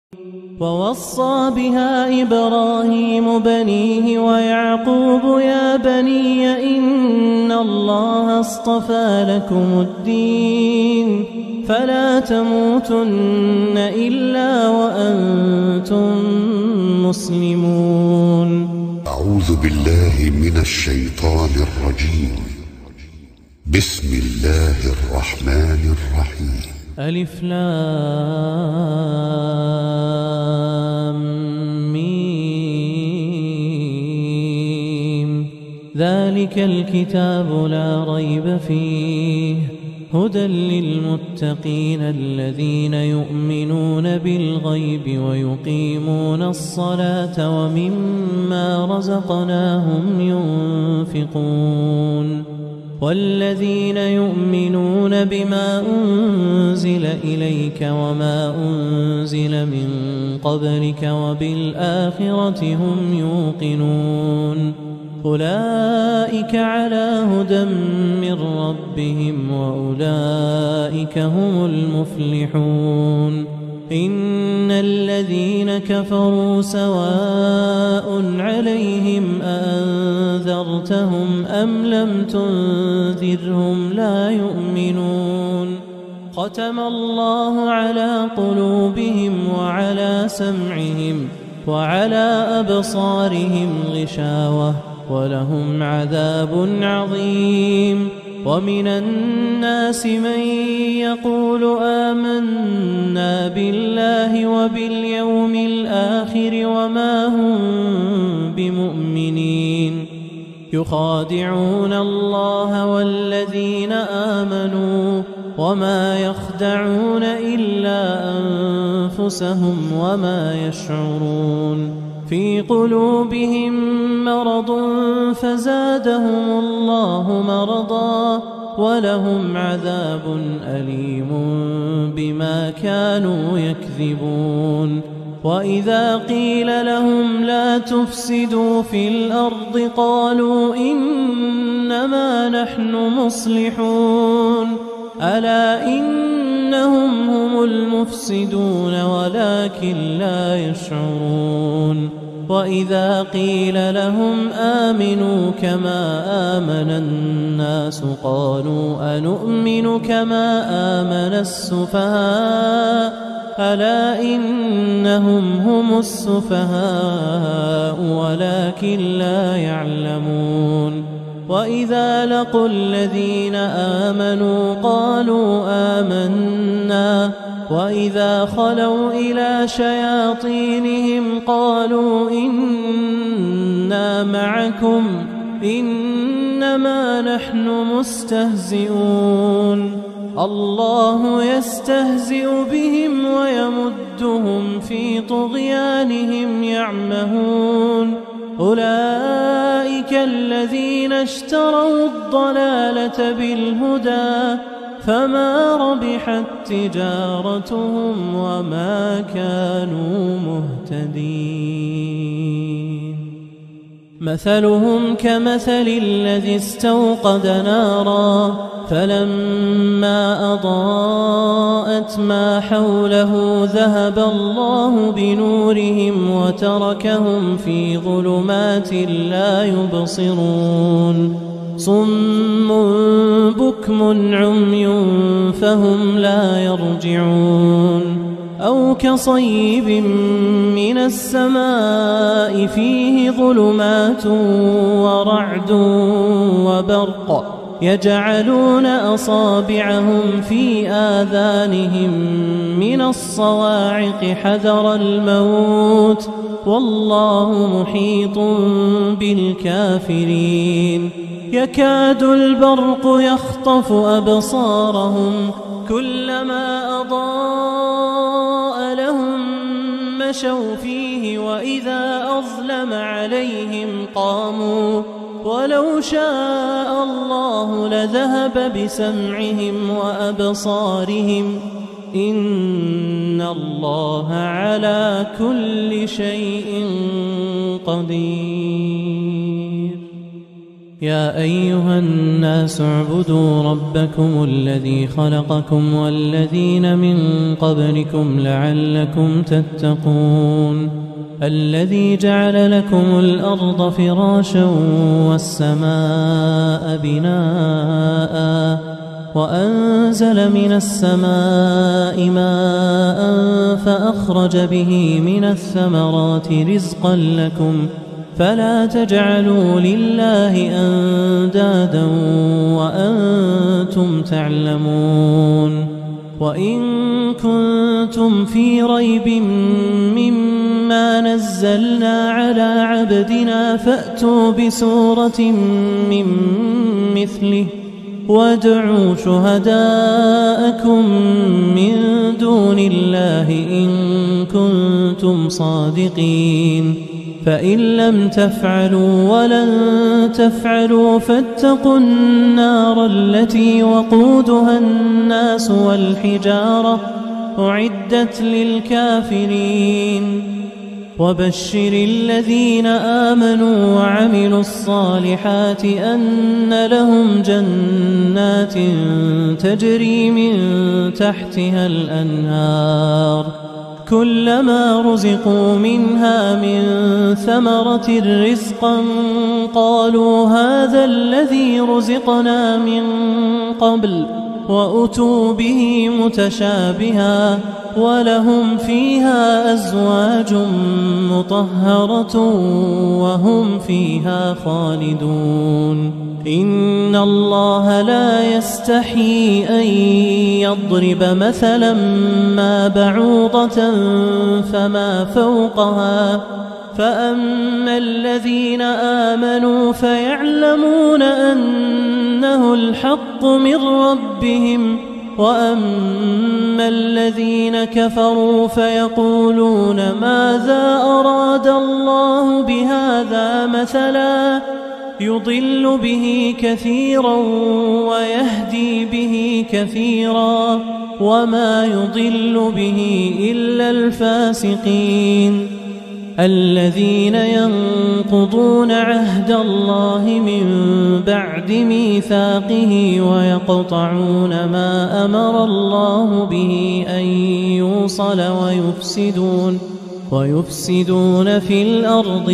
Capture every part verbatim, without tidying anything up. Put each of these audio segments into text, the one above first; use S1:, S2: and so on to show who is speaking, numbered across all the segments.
S1: ووصى بها إبراهيم بنيه ويعقوب يا بني إن الله اصطفى لكم الدين فلا تموتن إلا وأنتم مسلمون.
S2: أعوذ بالله من الشيطان الرجيم. بسم الله الرحمن الرحيم.
S1: ألف لام ميم ذلك الكتاب لا ريب فيه هدى للمتقين الذين يؤمنون بالغيب ويقيمون الصلاة ومما رزقناهم ينفقون والذين يؤمنون بما أنزل إليك وما أنزل من قبلك وبالآخرة هم يوقنون أولئك على هدى من ربهم وأولئك هم المفلحون. إن الذين كفروا سواء عليهم أأنذرتهم أم لم تنذرهم لا يؤمنون ختم الله على قلوبهم وعلى سمعهم وعلى أبصارهم غشاوة ولهم عذاب عظيم. ومن الناس من يقول آمنا بالله وباليوم الآخر وما هم بمؤمنين يخادعون الله والذين آمنوا وما يخدعون إلا أنفسهم وما يشعرون في قلوبهم مرض فزادهم الله مرضا ولهم عذاب أليم بما كانوا يكذبون. وإذا قيل لهم لا تفسدوا في الأرض قالوا إنما نحن مصلحون ألا إنهم هم المفسدون ولكن لا يشعرون. وإذا قيل لهم آمنوا كما آمن الناس قالوا أنؤمن كما آمن السفهاء ألا إنهم هم السفهاء ولكن لا يعلمون. وإذا لقوا الذين آمنوا قالوا آمنا وإذا خلوا إلى شياطينهم قالوا إنا معكم إنما نحن مستهزئون الله يستهزئ بهم ويمدهم في طغيانهم يعمهون. أولئك الذين اشتروا الضلالة بالهدى فما ربحت تجارتهم وما كانوا مهتدين. مثلهم كمثل الذي استوقد نارا فلما أضاءت ما حوله ذهب الله بنورهم وتركهم في ظلمات لا يبصرون صم بكم عمي فهم لا يرجعون. أو كصيب من السماء فيه ظلمات ورعد وبرق يجعلون أصابعهم في آذانهم من الصواعق حذر الموت والله محيط بالكافرين. يكاد البرق يخطف أبصارهم كلما أضاء لهم مشوا فيه وإذا أظلم عليهم قاموا ولو شاء الله لذهب بسمعهم وأبصارهم إن الله على كل شيء قدير. يا أيها الناس اعبدوا ربكم الذي خلقكم والذين من قبلكم لعلكم تتقون الذي جعل لكم الأرض فراشا والسماء بناء وأنزل من السماء ماء فأخرج به من الثمرات رزقا لكم فلا تجعلوا لله أندادا وأنتم تعلمون وإن كنتم في ريب مما نزلنا على عبدنا فأتوا بسورة من مثله وادعوا شهداءكم من دون الله إن كنتم صادقين فإن لم تفعلوا ولن تفعلوا فاتقوا النار التي وقودها الناس والحجارة أعدت للكافرين وبشر الذين آمنوا وعملوا الصالحات أن لهم جنات تجري من تحتها الأنهار كلما رزقوا منها من ثمرة رزقا قالوا هذا الذي رزقنا من قبل وأتوا به متشابها ولهم فيها أزواج مطهرة وهم فيها خالدون إن الله لا يستحيي أن يضرب مثلا ما بعوضة فما فوقها فأما الذين آمنوا فيعلمون أنه الحق من ربهم وأما الذين كفروا فيقولون ماذا أراد الله بهذا مثلا يضل به كثيرا ويهدي به كثيرا وما يضل به إلا الفاسقين الذين ينقضون عهد الله من بعد ميثاقه ويقطعون ما أمر الله به أن يوصل ويفسدون ويفسدون في الأرض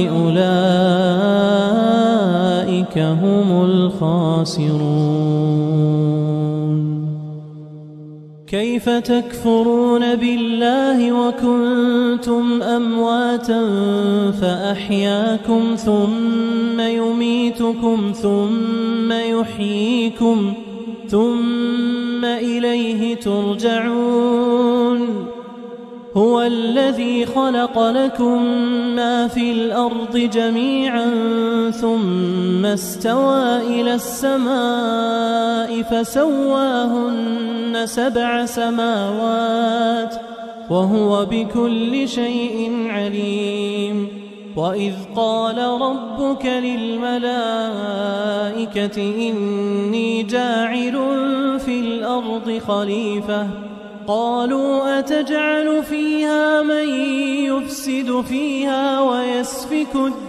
S1: أولئك هم الخاسرون كيف تكفرون بالله وكنتم أمواتا فأحياكم ثم يميتكم ثم يحييكم ثم إليه ترجعون هو الذي خلق لكم ما في الأرض جميعا ثم استوى إلى السماء فسواهن سبع سماوات وهو بكل شيء عليم وإذ قال ربك للملائكة إني جاعل في الأرض خليفة قالوا أتجعل فيها من يفسد فيها ويسفك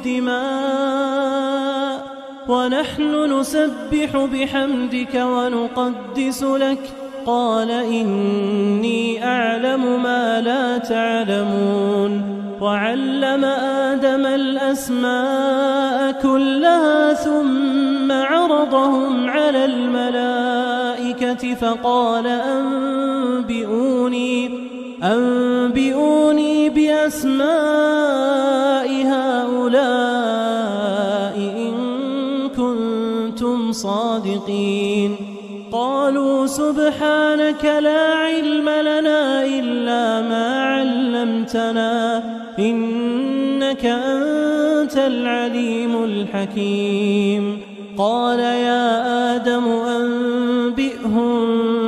S1: الدماء ونحن نسبح بحمدك ونقدس لك قال إني أعلم ما لا تعلمون وعلم آدم الأسماء كلها ثم عرضهم على الملائكة فقال أنبئوني أنبئوني بأسماء هؤلاء إن كنتم صادقين قالوا سبحانك لا علم لنا إلا ما علمتنا إنك أنت العليم الحكيم قال يا آدم أنبئهم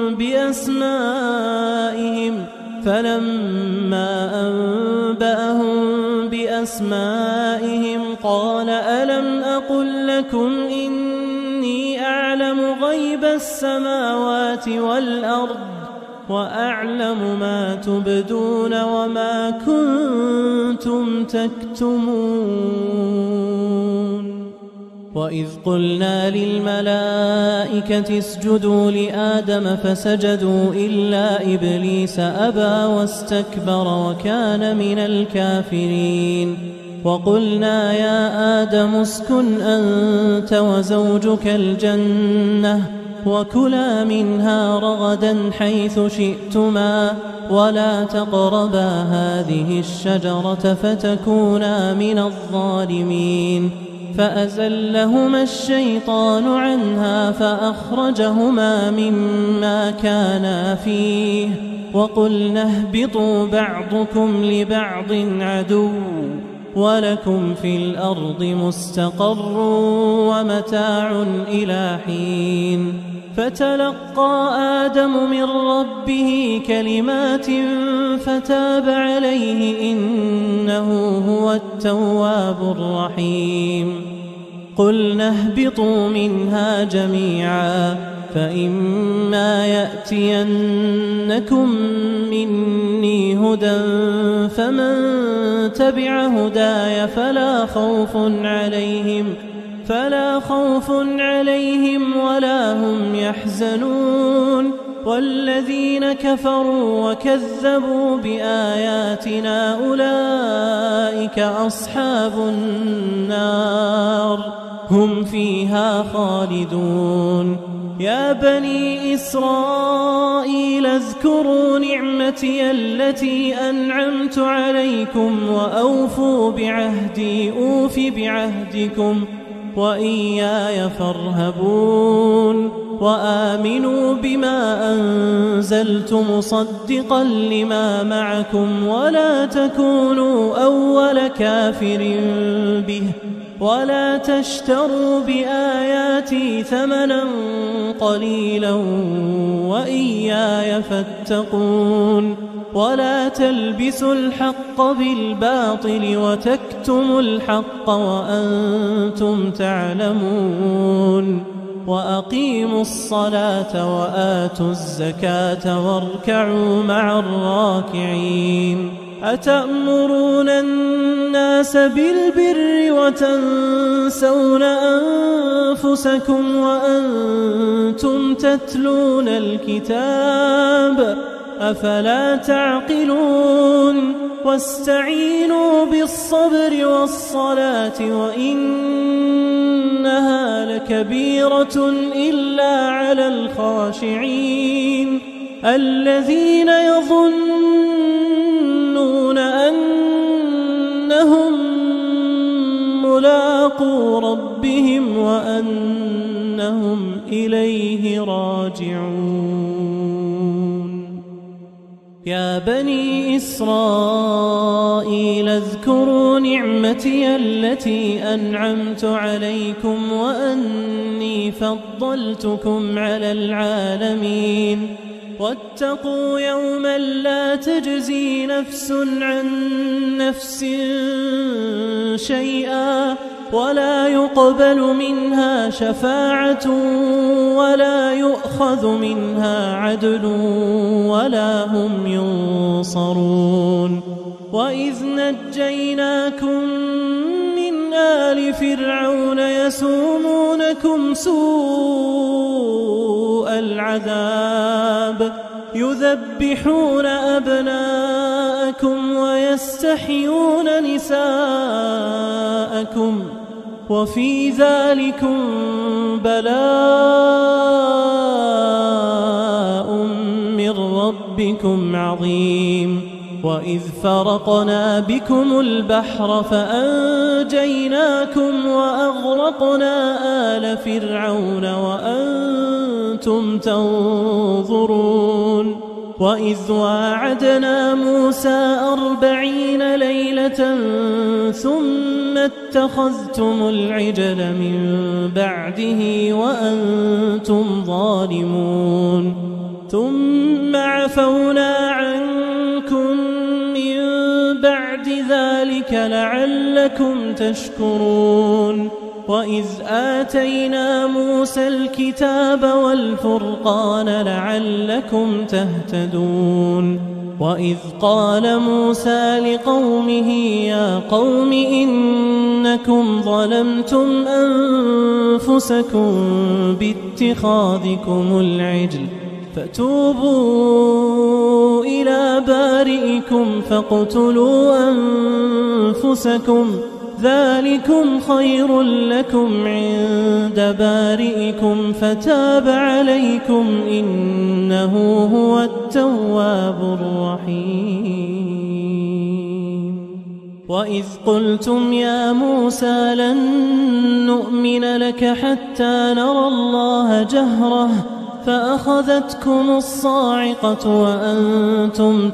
S1: بأسمائهم فلما أنبأهم بأسمائهم قال ألم أقل لكم إني أعلم غيب السماوات والأرض وأعلم ما تبدون وما كنتم تكتمون وإذ قلنا للملائكة اسجدوا لآدم فسجدوا إلا إبليس أبى واستكبر وكان من الكافرين وقلنا يا آدم اسكن أنت وزوجك الجنة وكلا منها رغدا حيث شئتما ولا تقربا هذه الشجرة فتكونا من الظالمين فأزلهما الشيطان عنها فأخرجهما مما كانا فيه وقلنا اهبطوا بعضكم لبعض عدو ولكم في الأرض مستقر ومتاع إلى حين فتلقى آدم من ربه كلمات فتاب عليه إنه هو التواب الرحيم قلنا اهبطوا منها جميعا فإما يأتينكم مني هدى فمن تبع هداي فلا خوف عليهم فلا خوف عليهم ولا هم يحزنون والذين كفروا وكذبوا بآياتنا أولئك أصحاب النار هم فيها خالدون يا بني إسرائيل اذكروا نعمتي التي أنعمت عليكم وأوفوا بعهدي أوف بعهدكم وإياي فارهبون وآمنوا بما أنزلت مصدقا لما معكم ولا تكونوا أول كافر به ولا تشتروا بآياتي ثمنا قليلا وإياي فاتقون ولا تلبسوا الحق بالباطل وتكتموا الحق وأنتم تعلمون وأقيموا الصلاة وآتوا الزكاة واركعوا مع الراكعين أتأمرون الناس بالبر وتنسون أنفسكم وأنتم تتلون الكتاب أفلا تعقلون واستعينوا بالصبر والصلاة وإنها لكبيرة إلا على الخاشعين الذين يظنون أنهم ملاقو ربهم وأنهم إليه راجعون يا بني إسرائيل اذكروا نعمتي التي أنعمت عليكم وأني فضلتكم على العالمين واتقوا يوما لا تجزي نفس عن نفس شيئا ولا يقبل منها شفاعة ولا يؤخذ منها عدل ولا هم ينصرون وإذ نجيناكم من آل فرعون يسومونكم سوء العذاب يذبحون أبناءكم ويستحيون نساءكم وفي ذلكم بلاء من ربكم عظيم وإذ فرقنا بكم البحر فأنجيناكم وأغرقنا آل فرعون وأنتم تنظرون وإذ واعدنا موسى أربعين ليلة ثم اتخذتم العجل من بعده وأنتم ظالمون ثم عفونا عنكم من بعد ذلك لعلكم تشكرون وإذ آتينا موسى الكتاب والفرقان لعلكم تهتدون وإذ قال موسى لقومه يا قوم إن إنكم ظلمتم أنفسكم باتخاذكم العجل فتوبوا إلى بارئكم فاقتلوا أنفسكم ذلكم خير لكم عند بارئكم فتاب عليكم إنه هو التواب الرحيم. وإذ قلتم يا موسى لن نؤمن لك حتى نرى الله جهرة فأخذتكم الصاعقة وأنتم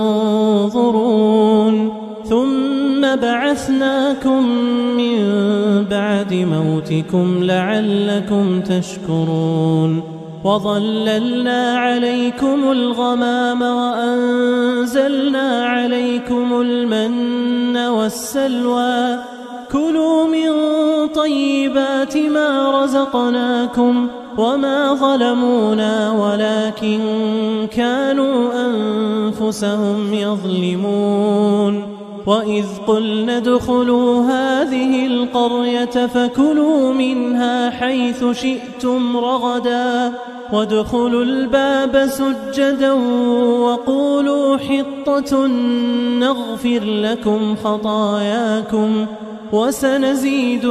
S1: تنظرون ثم بعثناكم من بعد موتكم لعلكم تشكرون وظللنا عليكم الغمام وأنزلنا عليكم المن والسلوى كلوا من طيبات ما رزقناكم وما ظلمونا ولكن كانوا أنفسهم يظلمون. وإذ قلنا ادخلوا هذه القرية فكلوا منها حيث شئتم رغدا وادخلوا الباب سجدا وقولوا حطة نغفر لكم خطاياكم وسنزيد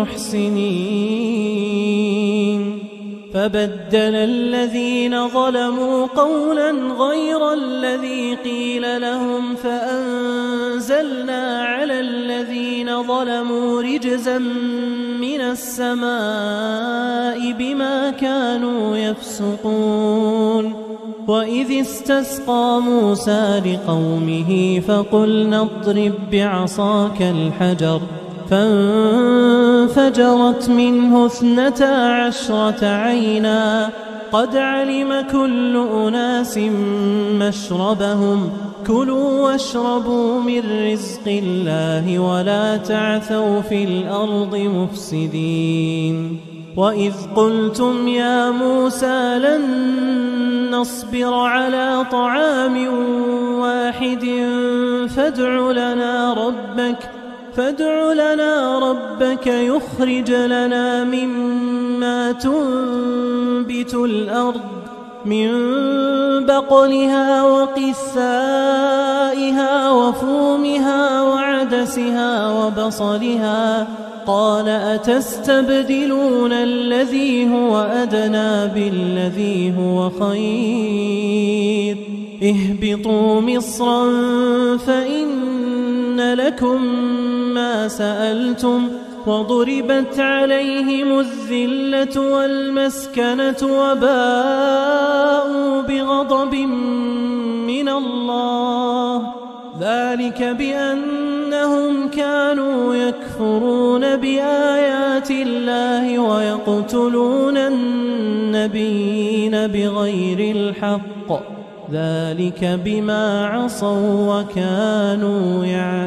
S1: المحسنين. فبدل الذين ظلموا قولا غير الذي قيل لهم فأنزلنا على الذين ظلموا رجزا من السماء بما كانوا يفسقون. وإذ استسقى موسى لقومه فقلنا اضرب بعصاك الحجر فانفجرت منه اثنتا عشرة عينا قد علم كل أناس مشربهم كلوا واشربوا من رزق الله ولا تعثوا في الأرض مفسدين. وإذ قلتم يا موسى لن نصبر على طعام واحد فادع لنا ربك فادع لنا ربك يخرج لنا مما تنبت الأرض من بقلها وقثائها وفومها وعدسها وبصلها قال أتستبدلون الذي هو أدنى بالذي هو خير اهبطوا مصرا فإن لكم ما سألتم وضربت عليهم الذلة والمسكنة وباءوا بغضب من الله ذلك بأنهم كانوا يكفرون بآيات الله ويقتلون النبيين بغير الحق ذلك بما عصوا وكانوا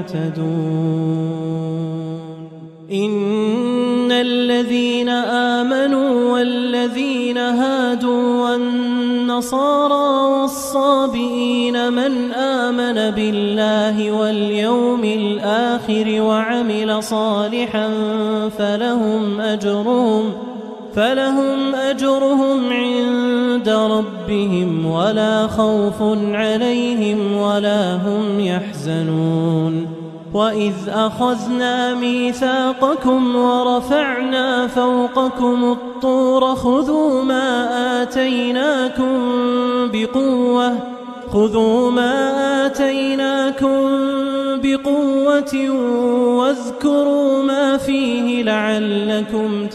S1: يعتدون. إن الذين آمنوا والذين هادوا والنصارى والصابئين من آمن بالله واليوم الآخر وعمل صالحا فلهم أجرهم فلهم أجرهم عند ربهم ولا خوف عليهم ولا هم يحزنون. وإذ أخذنا ميثاقكم ورفعنا فوقكم الطور خذوا ما آتيناكم بقوة خذوا ما آتيناكم بقوة واذكروا ما فيه لعلكم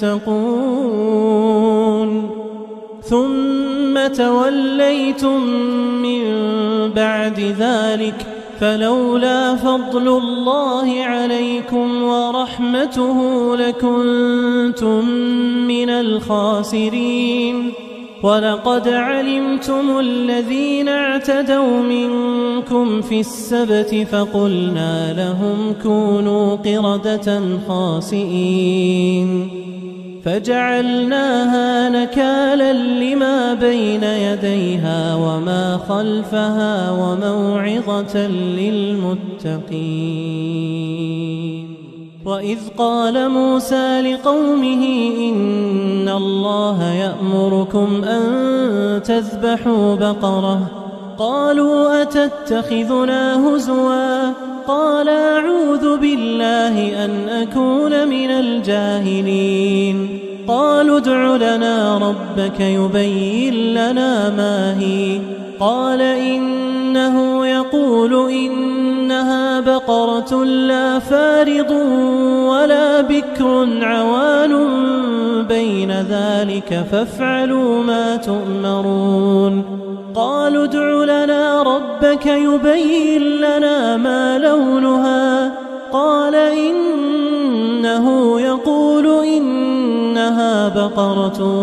S1: تتقون. ثم توليتم من بعد ذلك فلولا فضل الله عليكم ورحمته لكنتم من الخاسرين. ولقد علمتم الذين اعتدوا منكم في السبت فقلنا لهم كونوا قردة خاسئين فجعلناها نكالا لما بين يديها وما خلفها وموعظة للمتقين. وإذ قال موسى لقومه إن الله يأمركم أن تذبحوا بقرة قالوا أتتخذنا هزوا قال أعوذ بالله أن أكون من الجاهلين قالوا ادع لنا ربك يبين لنا ما هي قال إنه يقول إنها بقرة لا فارض ولا بكر عوان بين ذلك فافعلوا ما تؤمرون قالوا ادع لنا ربك يبين لنا ما لونها قال إنه يقول إنها بقرة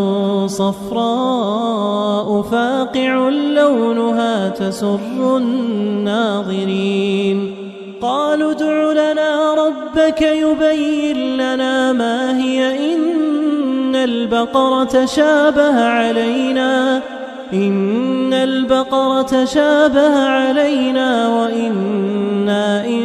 S1: صفراء فاقع لونها تسر الناظرين قالوا ادع لنا ربك يبين لنا ما هي إن البقرة شابه علينا إن البقرة شابه علينا وإنا إن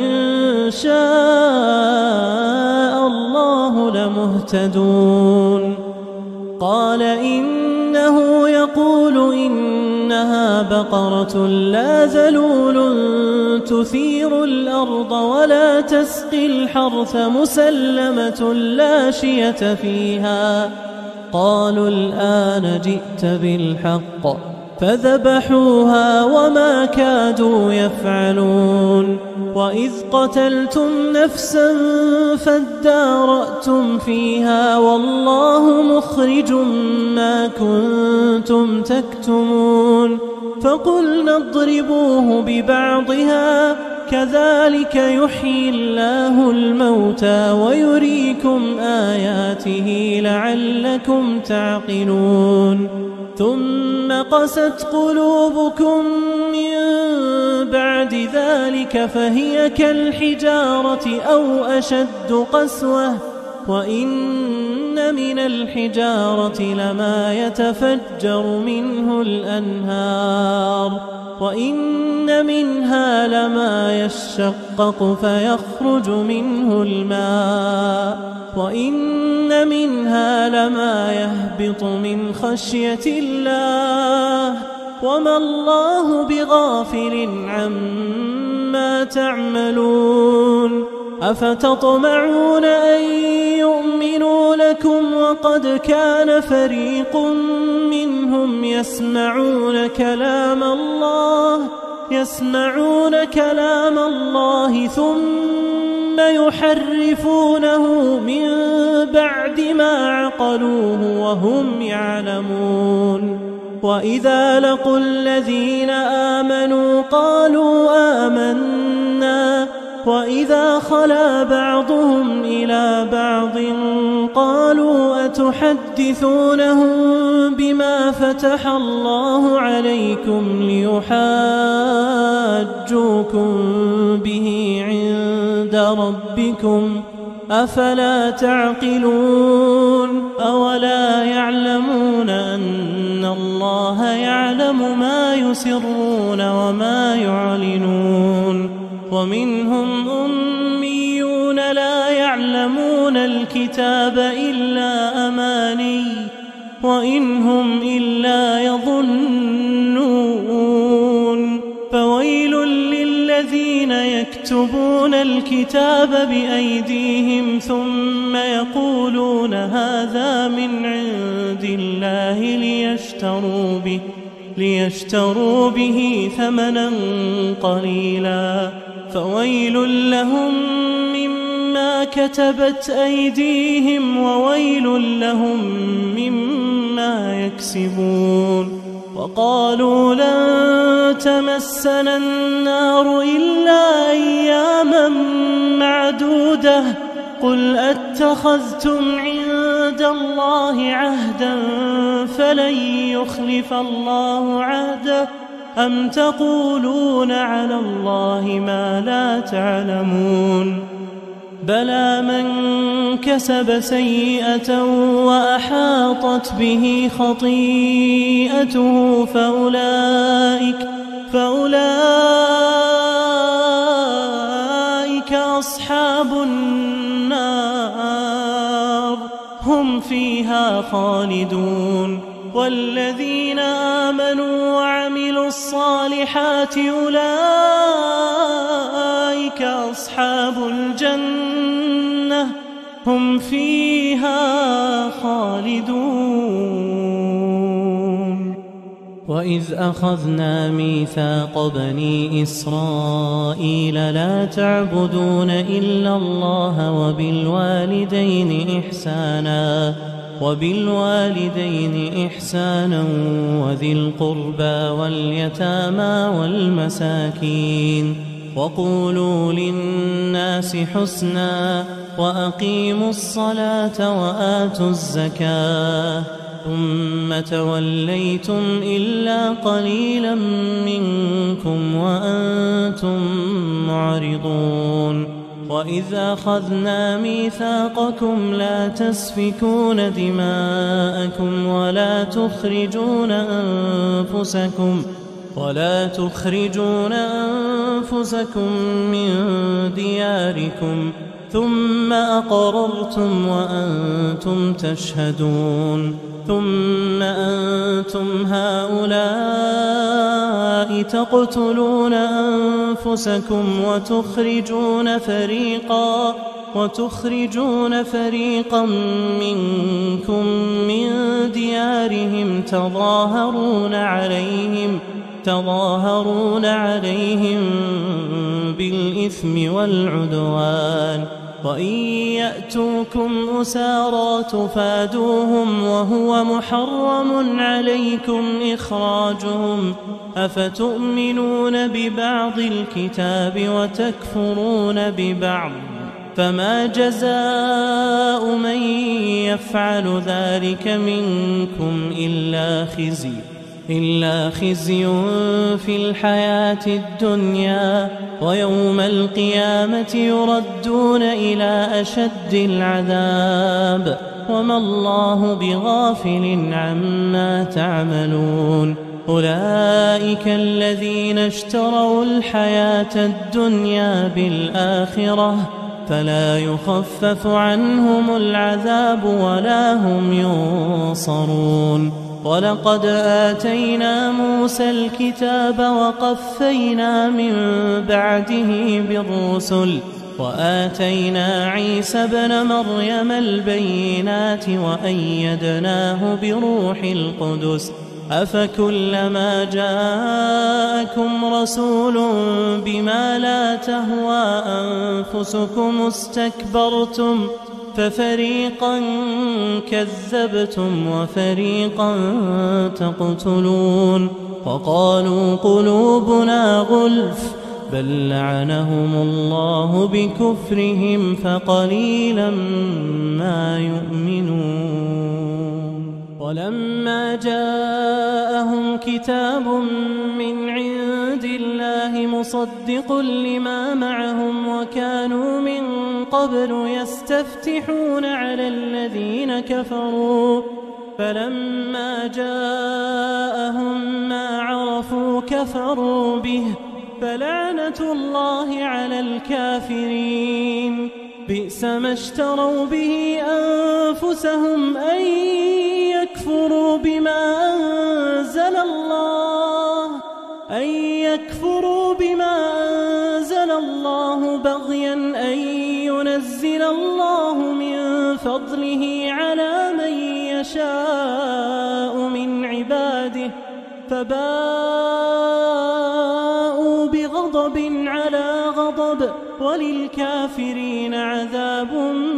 S1: شاء الله لمهتدون قال إنه يقول إنها بقرة لا ذلول تثير الأرض ولا تسقي الحرث مسلمة لا شية فيها قالوا الآن جئت بالحق فذبحوها وما كادوا يفعلون وإذ قتلتم نفسا فادارأتم فيها والله مخرج ما كنتم تكتمون فقلنا اضربوه ببعضها كذلك يحيي الله الموتى ويريكم آياته لعلكم تعقلون ثم قست قلوبكم من بعد ذلك فهي كالحجارة أو أشد قسوة وإن من الحجارة لما يتفجر منه الأنهار وإن منها لما يشقق فيخرج منه الماء وإن منها لما يهبط من خشية الله وما الله بغافل عما تعملون أفتطمعون أن يؤمنوا لكم وقد كان فريق منهم يسمعون كلام الله يسمعون كلام الله ثم يحرفونه من بعد ما عقلوه وهم يعلمون وإذا لقوا الذين آمنوا قالوا آمنا وإذا خلا بعضهم إلى بعض قالوا أتحدثونهم بما فتح الله عليكم ليحاجوكم به عند ربكم أفلا تعقلون أولا يعلمون أن الله يعلم ما يسرون وما يعلنون ومنهم أميون لا يعلمون الكتاب إلا أماني وإن هم إلا يظنون فويل للذين يكتبون الكتاب بأيديهم ثم يقولون هذا من عند الله ليشتروا به ليشتروا به ثمنا قليلا فويل لهم مما كتبت أيديهم وويل لهم مما يكسبون وقالوا لن تمسنا النار إلا أياما معدودة قل أتخذتم عند الله عهدا فلن يخلف الله عهده أم تقولون على الله ما لا تعلمون بلى من كسب سيئة وأحاطت به خطيئته فأولئك فأولئك أصحاب النار هم فيها خالدون. والذين آمنوا وعملوا الصالحات أولئك أصحاب الجنة هم فيها خالدون. وإذ أخذنا ميثاق بني إسرائيل لا تعبدون إلا الله وبالوالدين إحسانا وبالوالدين إحسانا وذي القربى واليتامى والمساكين وقولوا للناس حسنا وأقيموا الصلاة وآتوا الزكاة ثم توليتم إلا قليلا منكم وأنتم معرضون. وإذ أخذنا ميثاقكم لا تسفكون دماءكم ولا تخرجون أنفسكم ولا تخرجون أنفسكم من دياركم ثم أقررتم وأنتم تشهدون. ثم أنتم هؤلاء تقتلون أنفسكم وتخرجون فريقا وتخرجون فريقا منكم من ديارهم تظاهرون عليهم تظاهرون عليهم بالإثم والعدوان وإن يأتوكم أسارى تفادوهم وهو محرم عليكم إخراجهم أفتؤمنون ببعض الكتاب وتكفرون ببعض فما جزاء من يفعل ذلك منكم إلا خزي إلا خزي في الحياة الدنيا ويوم القيامة يردون إلى أشد العذاب وما الله بغافل عما تعملون. أولئك الذين اشتروا الحياة الدنيا بالآخرة فلا يخفف عنهم العذاب ولا هم ينصرون. ولقد آتينا موسى الكتاب وقفينا من بعده بالرسل وآتينا عيسى ابن مريم البينات وأيدناه بروح القدس أفكلما جاءكم رسول بما لا تهوى أنفسكم استكبرتم ففريقا كذبتم وفريقا تقتلون. وقالوا قلوبنا غلف بل لعنهم الله بكفرهم فقليلا ما يؤمنون. ولما جاءهم كتاب من عند الله مصدق لما معهم وكانوا من قبل يستفتحون على الذين كفروا فلما جاءهم ما عرفوا كفروا به فلعنة الله على الكافرين. بئس ما اشتروا به أنفسهم أن يكفروا بما أنزل الله أن يكفروا بما أنزل الله بغيا أن ينزل الله من فضله على من يشاء من عباده فباءوا بغضب على غضب وللكافرين عذاب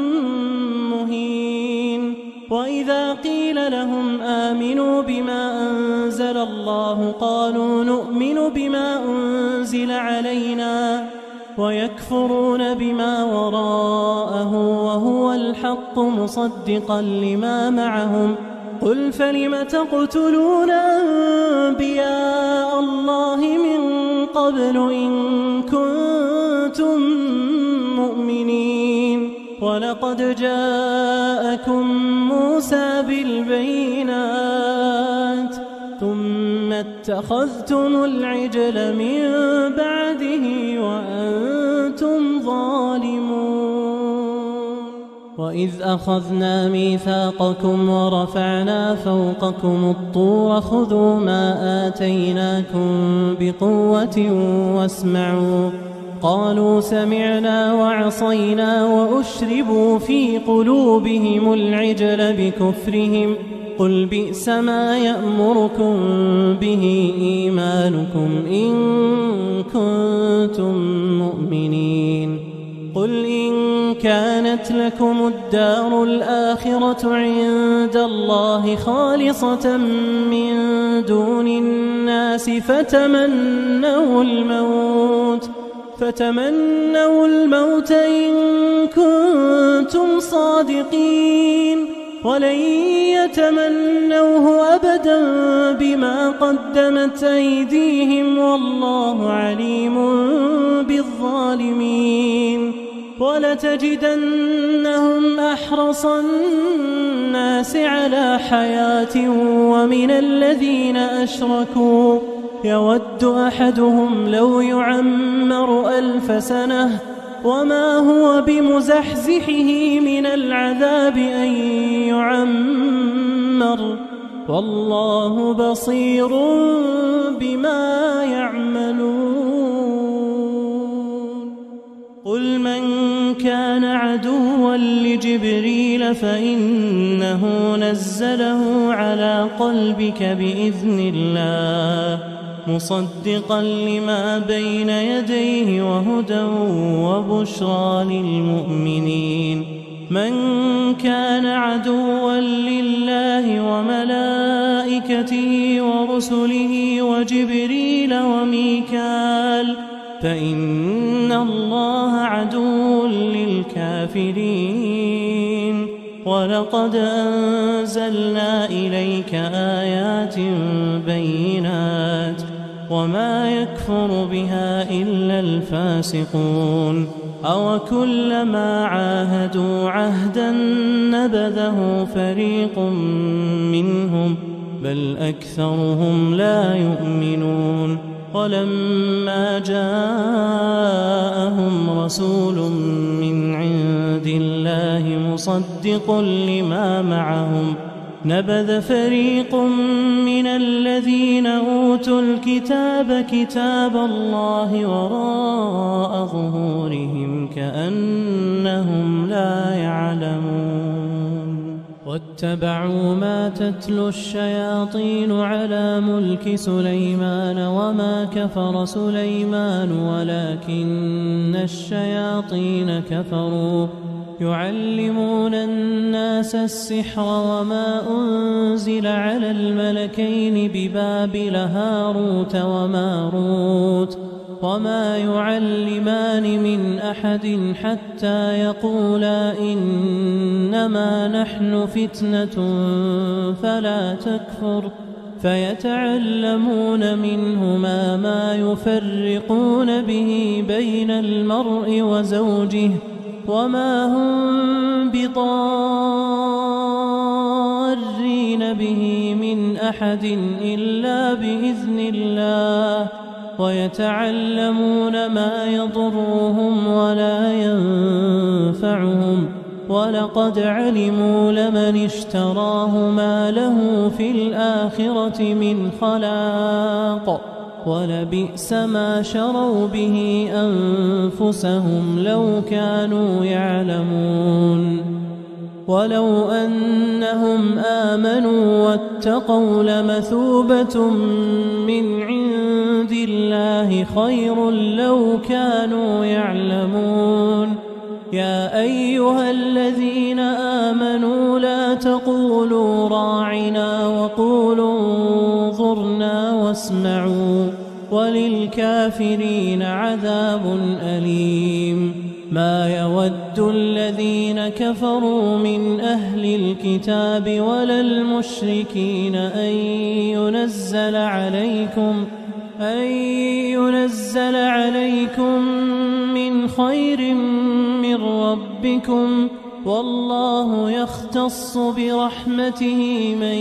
S1: مهين. وإذا قيل لهم آمنوا بما أنزل الله قالوا نؤمن بما أنزل علينا ويكفرون بما وراءه وهو الحق مصدقا لما معهم قل فلم تقتلون أنبياء الله من قبل إن كنتم مؤمنين. ولقد جاءكم موسى بالبينات ثم اتخذتم العجل من بعده وأنتم ظالمون. الظالمون وإذ أخذنا ميثاقكم ورفعنا فوقكم الطور خذوا ما آتيناكم بقوة واسمعوا قالوا سمعنا وعصينا وأشربوا في قلوبهم العجل بكفرهم قل بئس ما يأمركم به إيمانكم إن كنتم مؤمنين قل إن كانت لكم الدار الآخرة عند الله خالصة من دون الناس فتمنوا الموت فتمنوا الموت إن كنتم صادقين ولن يتمنوه أبدا بما قدمت أيديهم والله عليم بالظالمين ولتجدنهم أحرص الناس على حياة ومن الذين أشركوا يود أحدهم لو يعمر ألف سنة وما هو بمزحزحه من العذاب أن يعمر والله بصير بما يعملون قل من كان عدوا لجبريل فإنه نزله على قلبك بإذن الله مصدقا لما بين يديه وهدى وبشرى للمؤمنين من كان عدوا لله وملائكته ورسله وجبريل وميكال فإن الله عدو للكافرين ولقد أنزلنا إليك آيات بينات وما يكفر بها إلا الفاسقون أوكلما عاهدوا عهدا نبذه فريق منهم بل أكثرهم لا يؤمنون ولما جاءهم رسول من عند الله مصدق لما معهم نبذ فريق من الذين أوتوا الكتاب كتاب الله وراء ظهورهم كأنهم لا يعلمون واتبعوا ما تتلو الشياطين على ملك سليمان وما كفر سليمان ولكن الشياطين كفروا يعلمون الناس السحر وما أنزل على الملكين ببابل هاروت وماروت وما يعلمان من أحد حتى يقولا إنما نحن فتنة فلا تكفر فيتعلمون منهما ما يفرقون به بين المرء وزوجه وما هم بضارين به من أحد إلا بإذن الله ويتعلمون ما يضرهم ولا ينفعهم ولقد علموا لمن اشتراه ما له في الآخرة من خلاق ولبئس ما شروا به أنفسهم لو كانوا يعلمون ولو أنهم آمنوا واتقوا لمثوبة من عند الله خير لو كانوا يعلمون يا أيها الذين آمنوا لا تقولوا راعنا وقولوا انظرنا واسمعوا وللكافرين عذاب أليم ما يود الذين كفروا من أهل الكتاب ولا المشركين أن ينزل عليكم أن ينزل عليكم من خير من ربكم والله يختص برحمته من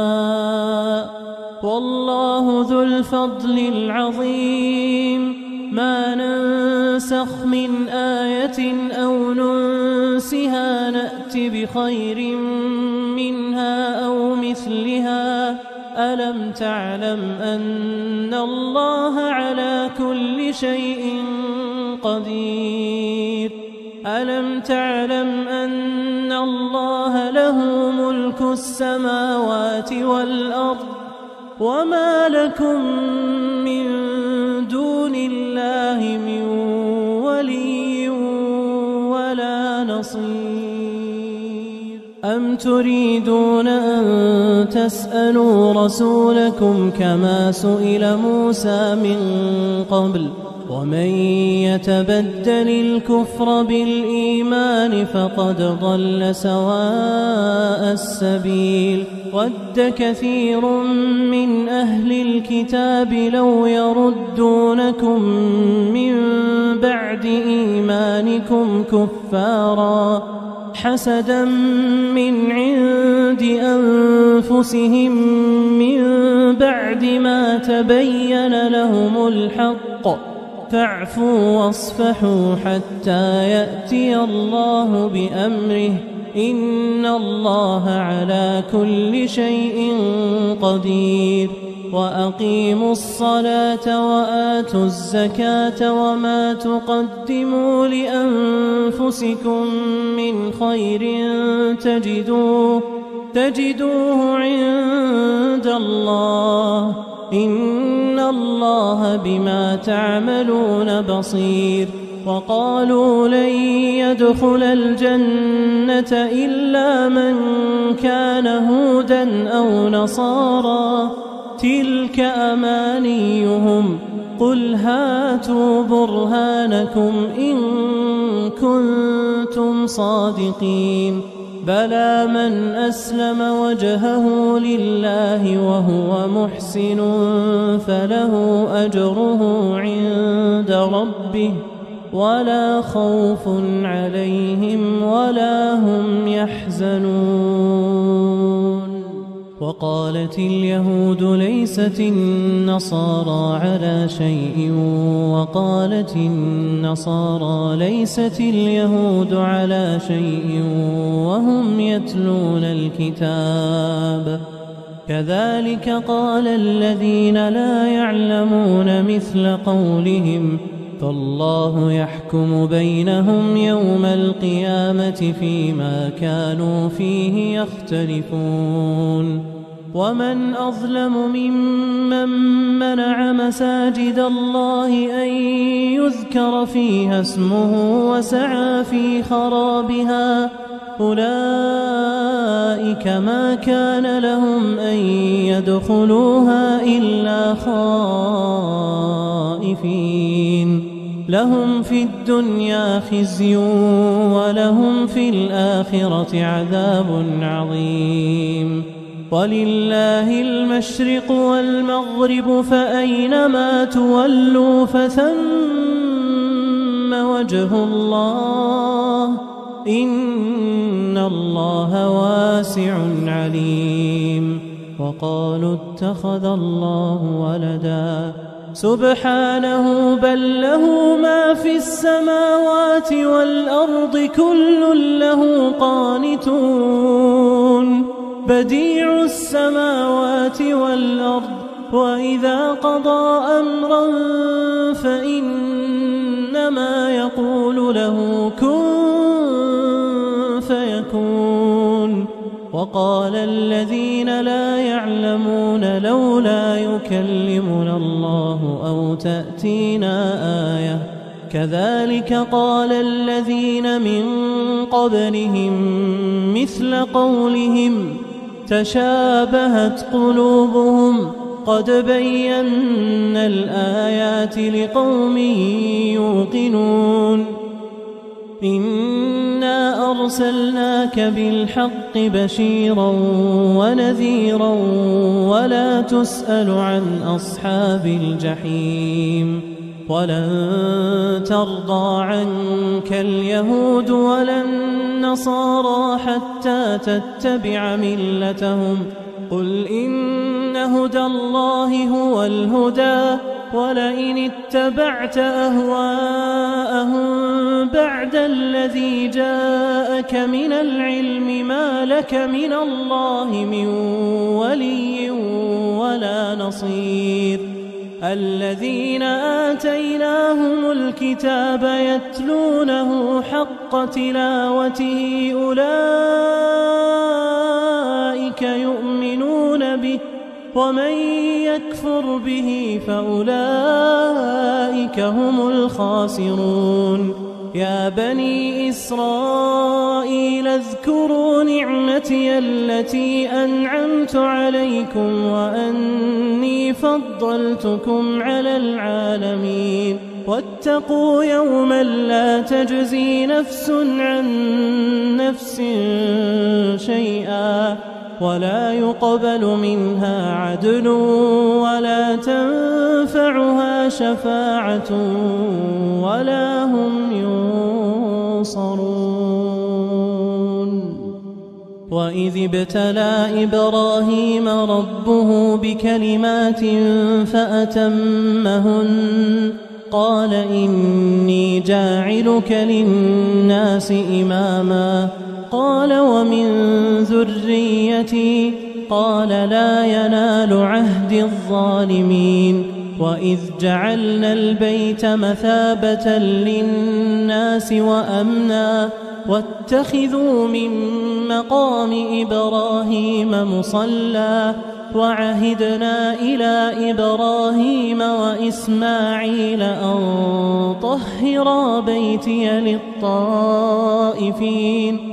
S1: يشاء والله ذو الفضل العظيم ما ننسخ من آية أو ننسها نأت بخير منها أو مثلها ألم تعلم أن الله على كل شيء قدير ألم تعلم أن الله له ملك السماوات والأرض وما لكم من دون الله من ولي ولا نصير أم تريدون أن تسألوا رسولكم كما سئل موسى من قبل ومن يتبدل الكفر بالإيمان فقد ضل سواء السبيل ود كثير من أهل الكتاب لو يردونكم من بعد إيمانكم كفارا حسدا من عند أنفسهم من بعد ما تبين لهم الحق فاعفوا واصفحوا حتى يأتي الله بأمره إن الله على كل شيء قدير وأقيموا الصلاة وآتوا الزكاة وما تقدموا لأنفسكم من خير تجدوه تجدوه عند الله إن الله بما تعملون بصير وقالوا لن يدخل الجنة إلا من كان هودا أو نصارى تلك أمانيهم قل هاتوا برهانكم إن كنتم صادقين بلى من أسلم وجهه لله وهو محسن فله أجره عند ربه ولا خوف عليهم ولا هم يحزنون وقالت اليهود ليست النصارى على شيء وقالت النصارى ليست اليهود على شيء وهم يتلون الكتاب كذلك قال الذين لا يعلمون مثل قولهم فالله يحكم بينهم يوم القيامة فيما كانوا فيه يختلفون ومن أظلم ممن منع مساجد الله أن يذكر فيها اسمه وسعى في خرابها أولئك ما كان لهم أن يدخلوها إلا خائفين لهم في الدنيا خزي ولهم في الآخرة عذاب عظيم ولله المشرق والمغرب فأينما تولوا فثم وجه الله إن الله واسع عليم وقالوا اتخذ الله ولدا سبحانه بل له ما في السماوات والأرض كل له قانتون بديع السماوات والأرض وإذا قضى أمرا فإنما يقول له كن فيكون وقال الذين لا يعلمون لولا يكلمنا الله أو تأتينا آية كذلك قال الذين من قبلهم مثل قولهم تشابهت قلوبهم قد بينا الآيات لقوم يوقنون إنا أرسلناك بالحق بشيرا ونذيرا ولا تسأل عن أصحاب الجحيم ولن ترضى عنك اليهود ولا النصارى حتى تتبع ملتهم قل إن هدى الله هو الهدى ولئن اتبعت أهواءهم بعد الذي جاءك من العلم ما لك من الله من ولي ولا نصير الذين آتيناهم الكتاب يتلونه حق تلاوته أولئك يؤمنون به ومن يكفر به فأولئك هم الخاسرون يا بني إسرائيل اذكروا نعمتي التي أنعمت عليكم وأني فضلتكم على العالمين واتقوا يوما لا تجزي نفس عن نفس شيئا ولا يقبل منها عدل ولا تنفعها شفاعة ولا هم ينصرون وإذ ابتلى إبراهيم ربه بكلمات فأتمهن قال إني جاعلك للناس إماما قال ومن ذريتي قال لا ينال عهد الظالمين وإذ جعلنا البيت مثابة للناس وأمنا واتخذوا من مقام إبراهيم مصلى وعهدنا إلى إبراهيم وإسماعيل أن طهرا بيتي للطائفين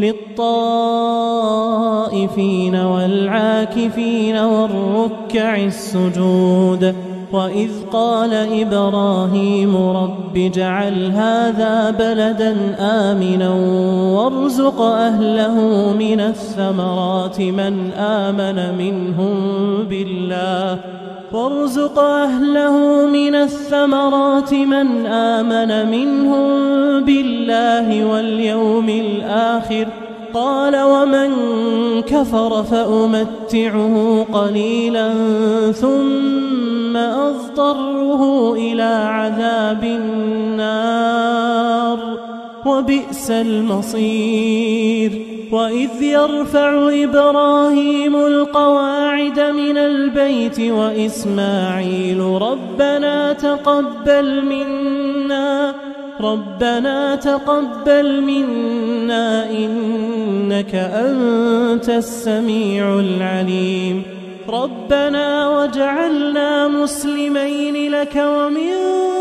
S1: للطائفين والعاكفين والركع السجود وإذ قال إبراهيم رب اجعل هذا بلدا آمنا وارزق أهله من الثمرات من آمن منهم بالله وارزق أهله من الثمرات من آمن منهم بالله واليوم الآخر قال ومن كفر فأمتعه قليلا ثم أضطره إلى عذاب النار وبئس المصير وإذ يرفع إبراهيم القواعد من البيت وإسماعيل ربنا تقبل منا ربنا تقبل منا إنك أنت السميع العليم ربنا واجعلنا مسلمين لك ومن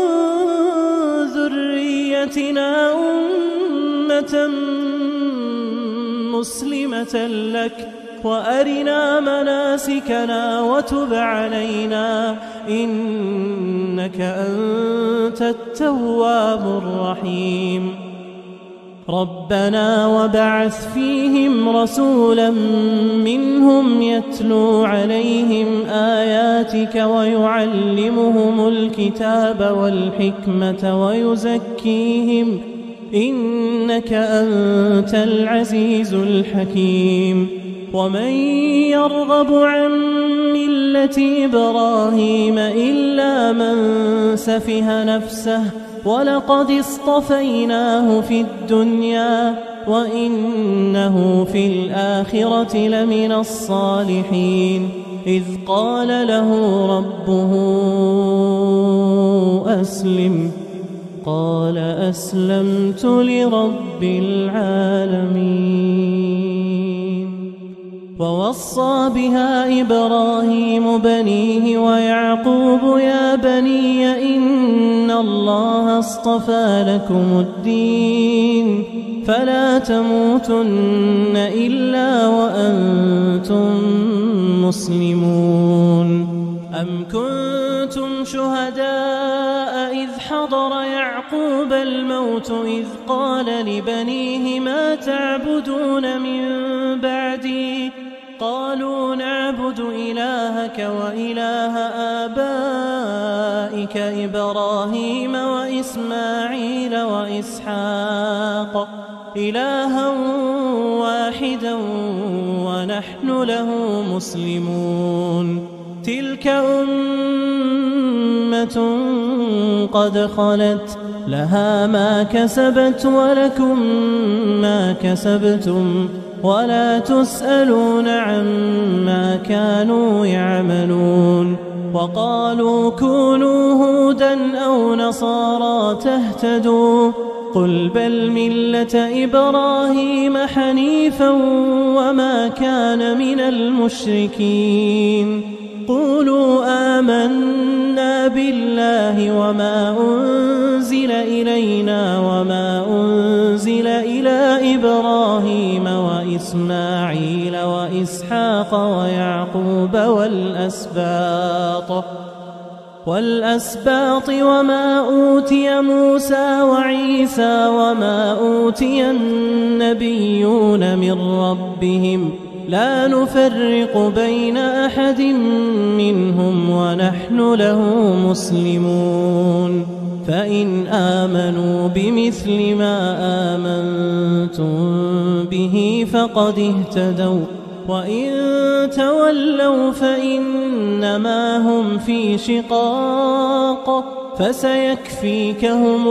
S1: ذريتنا أمة مسلمة لك وأرنا مناسكنا وتب علينا إنك أنت التواب الرحيم ربنا وبعث فيهم رسولا منهم يتلو عليهم آياتك ويعلمهم الكتاب والحكمة ويزكيهم إنك أنت العزيز الحكيم ومن يرغب عن ملة إبراهيم إلا من سفه نفسه ولقد اصطفيناه في الدنيا وإنه في الآخرة لمن الصالحين إذ قال له ربه أسلم قال أسلمت لرب العالمين ووصى بها إبراهيم بنيه ويعقوب يا بني إن الله اصطفى لكم الدين فلا تموتن إلا وأنتم مسلمون أم كنتم شهداء إذ حضر يعقوب الموت إذ قال لبنيه ما تعبدون من بعدي قالوا نعبد إلهك وإله آبائك إبراهيم وإسماعيل وإسحاق إلها واحدا ونحن له مسلمون تلك أمة أمة قد خلت لها ما كسبت ولكم ما كسبتم ولا تسألون عما كانوا يعملون. وقالوا كونوا هودا أو نصارى تهتدوا قل بل ملة إبراهيم حنيفا وما كان من المشركين. قولوا آمنا بالله وما أنزل إلينا وما أنزل إلى إبراهيم وإسماعيل وإسحاق ويعقوب والأسباط والأسباط وما أوتي موسى وعيسى وما أوتي النبيون من ربهم لا نفرق بين أحد منهم ونحن له مسلمون. فإن آمنوا بمثل ما آمنتم به فقد اهتدوا وإن تولوا فإنما هم في شقاق فسيكفيكهم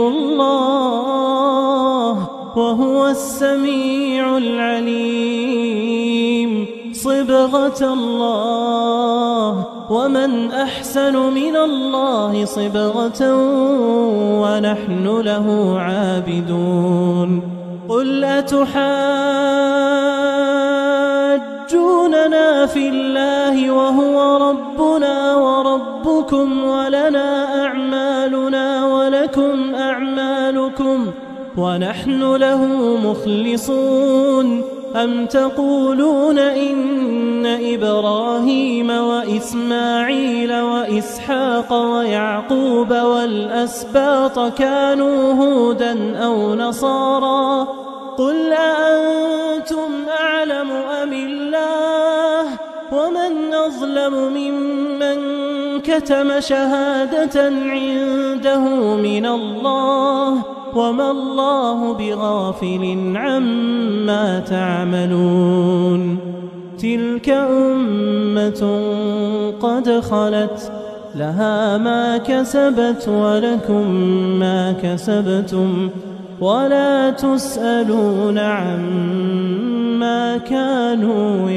S1: الله وهو السميع العليم. صبغة الله ومن أحسن من الله صبغة ونحن له عابدون. قل أتحاجوننا في الله وهو ربنا وربكم ولنا أعمالنا ولكم أعمالكم ونحن له مخلصون. أم تقولون إن إبراهيم وإسماعيل وإسحاق ويعقوب والأسباط كانوا هودا أو نصارى قل أأنتم أعلم أم الله ومن أظلم ممن كتم شهادة عنده من الله وما الله بغافل عما تعملون. تلك أمة قد خلت لها ما كسبت ولكم ما كسبتم ولا تسألون عما كانوا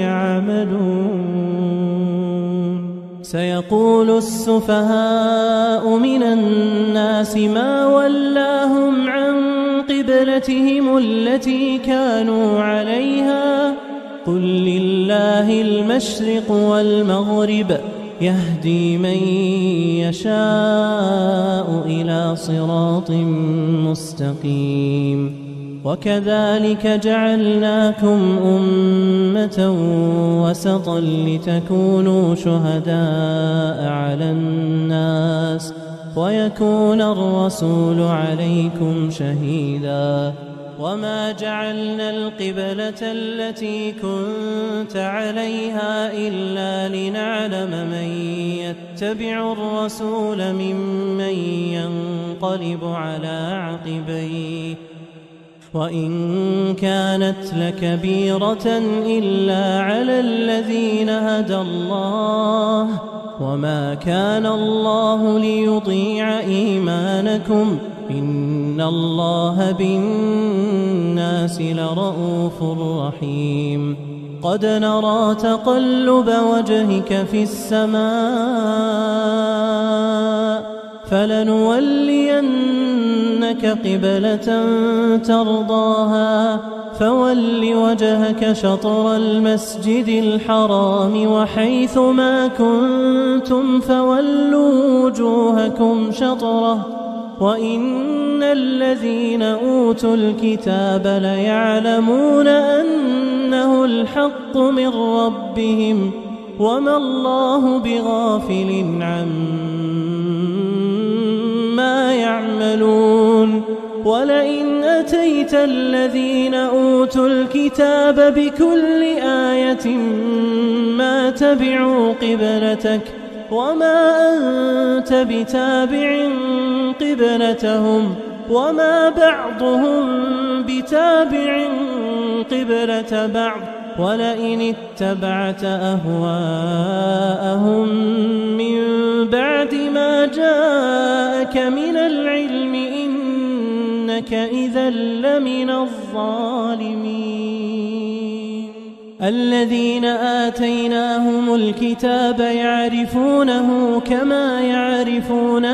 S1: يعملون. سيقول السفهاء من الناس ما ولاهم عن قبلتهم التي كانوا عليها قل لله المشرق والمغرب يهدي من يشاء إلى صراط مستقيم. وكذلك جعلناكم أمة وسطا لتكونوا شهداء على الناس ويكون الرسول عليكم شهيدا. وما جعلنا القبلة التي كنت عليها إلا لنعلم من يتبع الرسول ممن ينقلب على عقبيه وإن كانت لكبيرة إلا على الذين هدى الله وما كان الله ليضيع إيمانكم إن الله بالناس لرءوف رحيم. قد نرى تقلب وجهك في السماء فلنولينك قبلة ترضاها فول وجهك شطر المسجد الحرام وحيث ما كنتم فولوا وجوهكم شطره وإن الذين أوتوا الكتاب ليعلمون أنه الحق من ربهم وما الله بغافل عما يعملون. ولئن أتيت الذين أوتوا الكتاب بكل آية ما تبعوا قبلتك وما أنت بتابع قبلتهم وما بعضهم بتابع قبلة بعض ولئن اتبعت أهواءهم من بعد ما جاءك من العلم إنك إذا لمن الظالمين. الذين آتيناهم الكتاب يعرفونه كما يعرفون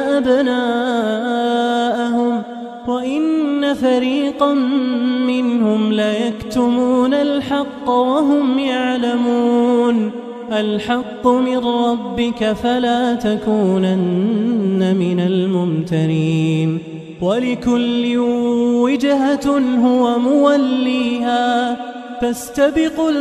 S1: أبناءهم وإن فريقا منهم ليكتمون الحق وهم يعلمون. الحق من ربك فلا تكونن من الممترين. ولكل وجهة هو موليها فاستبقوا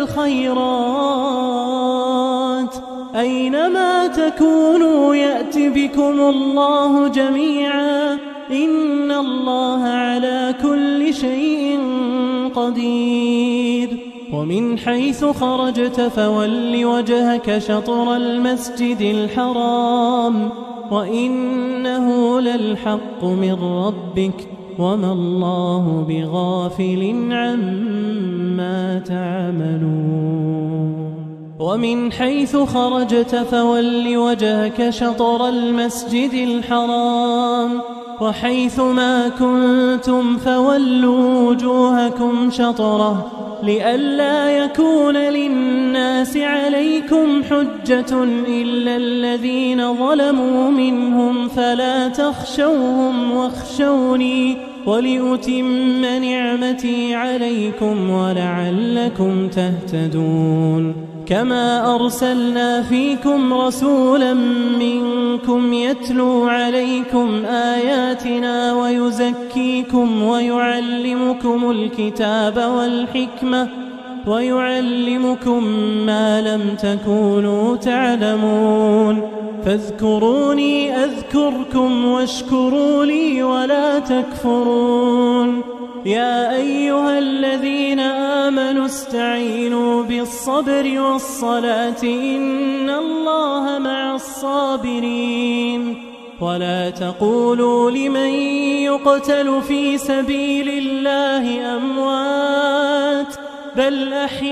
S1: الخيرات أينما تكونوا يأت بكم الله جميعا إن الله على كل شيء قدير. ومن حيث خرجت فول وجهك شطر المسجد الحرام وإنه للحق من ربك وما الله بغافل عما تعملون. ومن حيث خرجت فول وجهك شطر المسجد الحرام وحيث ما كنتم فولوا وجوهكم شطره لئلا يكون للناس عليكم حجة إلا الذين ظلموا منهم فلا تخشوهم واخشوني ولأتم نعمتي عليكم ولعلكم تهتدون. كما أرسلنا فيكم رسولا منكم يتلو عليكم آياتنا ويزكيكم ويعلمكم الكتاب والحكمة ويعلمكم ما لم تكونوا تعلمون. فاذكروني أذكركم واشكروا لي ولا تكفرون. يا أيها الذين آمنوا استعينوا بالصبر والصلاة إن الله مع الصابرين. ولا تقولوا لمن يقتل في سبيل الله أموات بل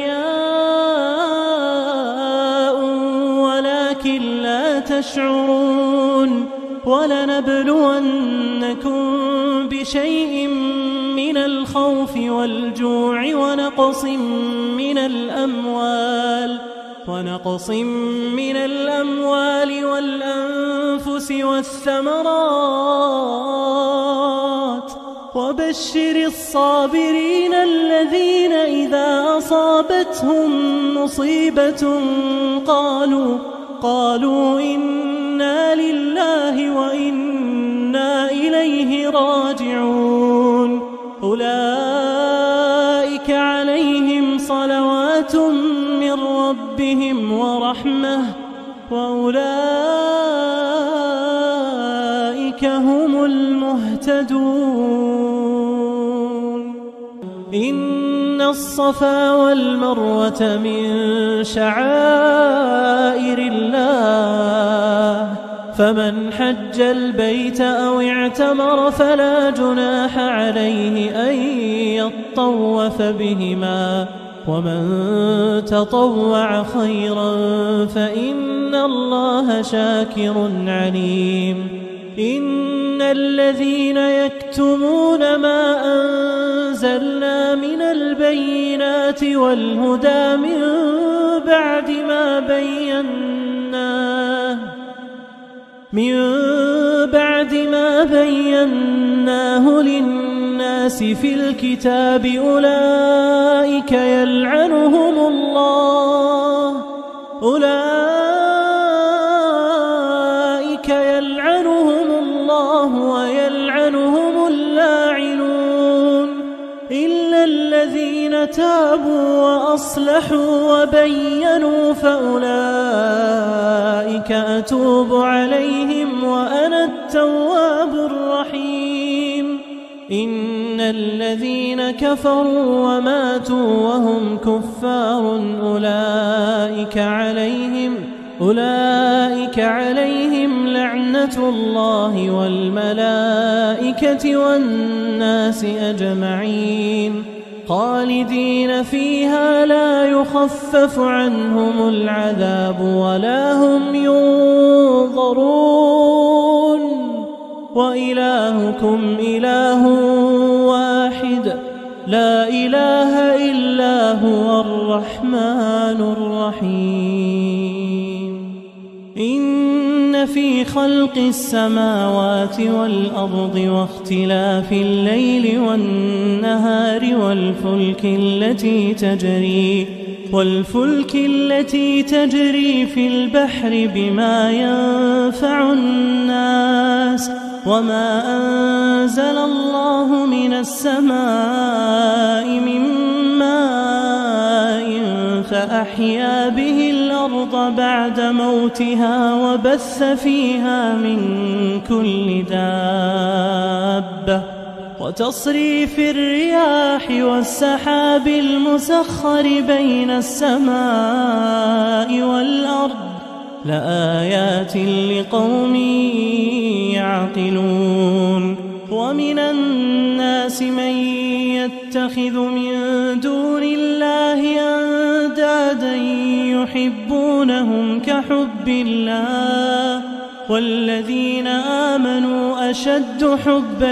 S1: أحياء ولكن لا تشعرون. ولنبلونكم بشيء من الخوف والجوع ونقص من الأموال ونقص من الأموال والأنفس والثمرات وبشر الصابرين الذين إذا أصابتهم مصيبة قالوا قالوا إنا لله وإنا إليه راجعون. أولئك عليهم صلوات من ربهم ورحمة وأولئك هم المهتدون. إن الصفا والمروة من شعائر الله فمن حج البيت أو اعتمر فلا جناح عليه أن يطوف بهما ومن تطوع خيرا فإن الله شاكر عليم. إن الذين يكتمون ما أنزلنا من البينات والهدى من بعد ما بيناه من بعد ما بيناه للناس في الكتاب أولئك يلعنهم الله أولئك يلعنهم الله ويلعنهم اللاعنون إلا الذين تابوا وأصلحوا وبينوا فأولئك أتوب عليهم وأنا التواب الرحيم. إن الذين كفروا وماتوا وهم كفار أولئك عليهم أولئك عليهم لعنة الله والملائكة والناس أجمعين. خالدين فيها لا يخفف عنهم العذاب ولا هم ينظرون وإلهكم إله واحد لا إله إلا هو الرحمن الرحيم إن في خلق السماوات والأرض واختلاف الليل والنهار والفلك التي تجري والفلك التي تجري في البحر بما ينفع الناس وما أنزل الله من السماء من ماء فأحيا به الأرض بعد موتها وبث فيها من كل دابة وتصريف الرياح والسحاب المسخر بين السماء والأرض لآيات لقوم يعقلون ومن الناس من يتخذ من دون الله أندادا يحبونهم كحب الله والذين آمنوا أشد حبا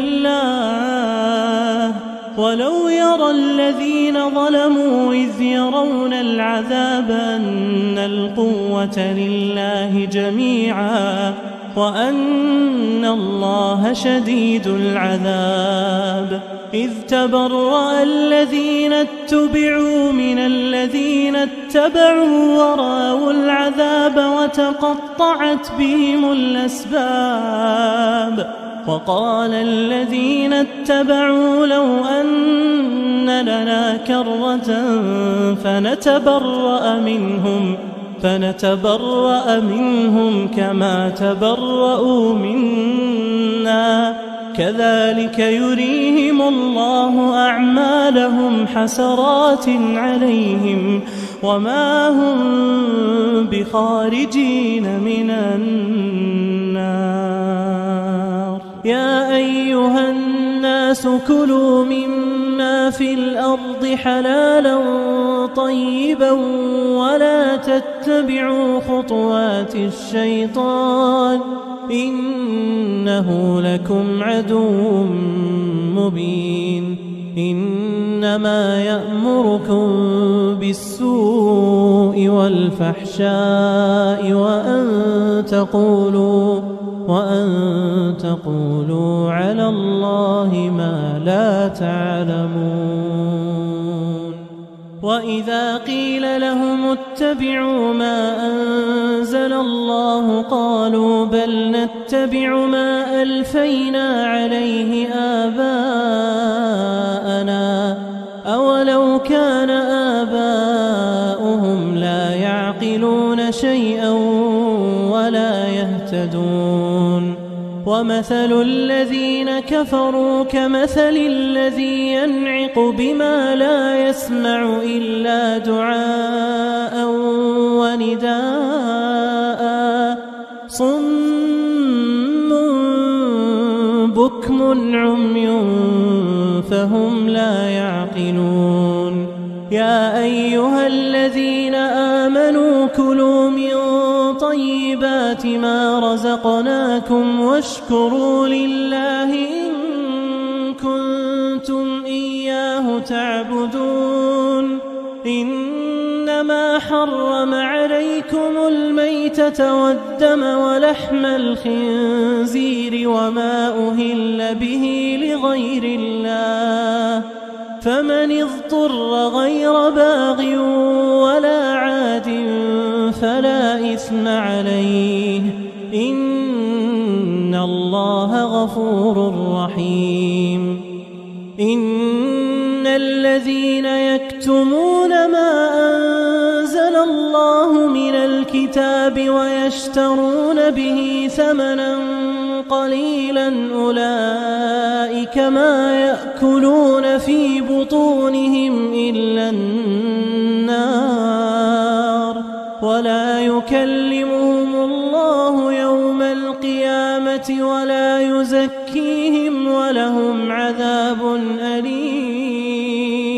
S1: لله ولو يرى الذين ظلموا إذ يرون العذاب أن القوة لله جميعا وأن الله شديد العذاب إذ تبرأ الذين اتبعوا من الذين اتبعوا ورأوا العذاب وتقطعت بهم الأسباب وقال الذين اتبعوا لو أن لنا كرة فنتبرأ منهم فنتبرأ منهم كما تبرأوا منا كذلك يريهم الله أعمالهم حسرات عليهم وما هم بخارجين من النار يا أيها الناس كلوا مما في الأرض حلالا طيبا ولا تتبعوا خطوات الشيطان إنه لكم عدو مبين إنما يأمركم بالسوء والفحشاء وأن تقولوا وأن تقولوا على الله ما لا تعلمون وإذا قيل لهم اتبعوا ما أنزل الله قالوا بل نتبع ما ألفينا عليه آباءنا أولو كان آباؤهم لا يعقلون شيئا ولا يهتدون ومثل الذين كفروا كمثل الذي ينعق بما لا يسمع إلا دعاء ونداء صم بكم عمي فهم لا يعقلون يا أيها الذين آمنوا كلوا من طيبات ما رزقناكم واشكروا لله إن كنتم إياه تعبدون إنما حرم عليكم الميتة والدم ولحم الخنزير وما أهل به لغير الله فمن اضطر غير باغ ولا عاد فلا إثم عليه إن الله غفور رحيم إن الذين يكتمون ما أنزل الله من الكتاب ويشترون به ثمنا قليلا أولئك ما يأكلون في بطونهم إلا النار ولا يكلمهم الله يوم القيامة ولا يزكيهم ولهم عذاب أليم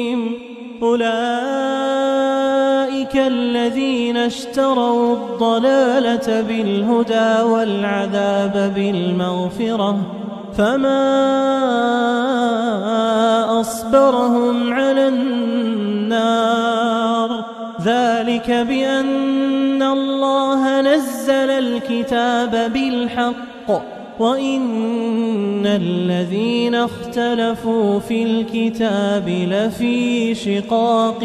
S1: أولئك الذين اشتروا الضلالة بالهدى والعذاب بالمغفرة فما أصبرهم على النار ذلك بأن الله نزل الكتاب بالحق وإن الذين اختلفوا في الكتاب لفي شقاق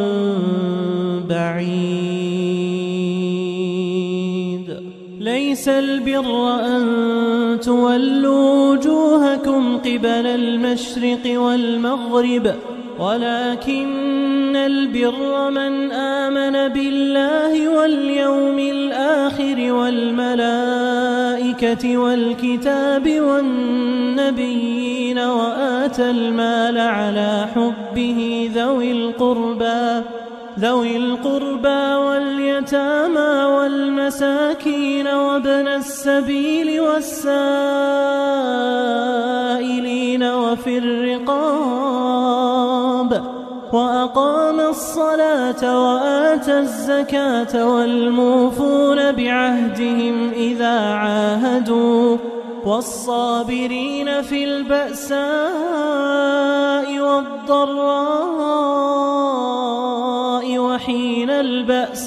S1: بعيد ليس البر أن تولوا وجوهكم قبل المشرق والمغرب ولكن البر من آمن بالله واليوم الآخر والملائكة والكتاب والنبيين وآتى المال على حبه ذوي القربى ذوي القربى واليتامى والمساكين وابن السبيل والسائلين وفي الرقاب وأقام الصلاة وآتى الزكاة والموفون بعهدهم إذا عاهدوا والصابرين في البأساء والضراء وحين البأس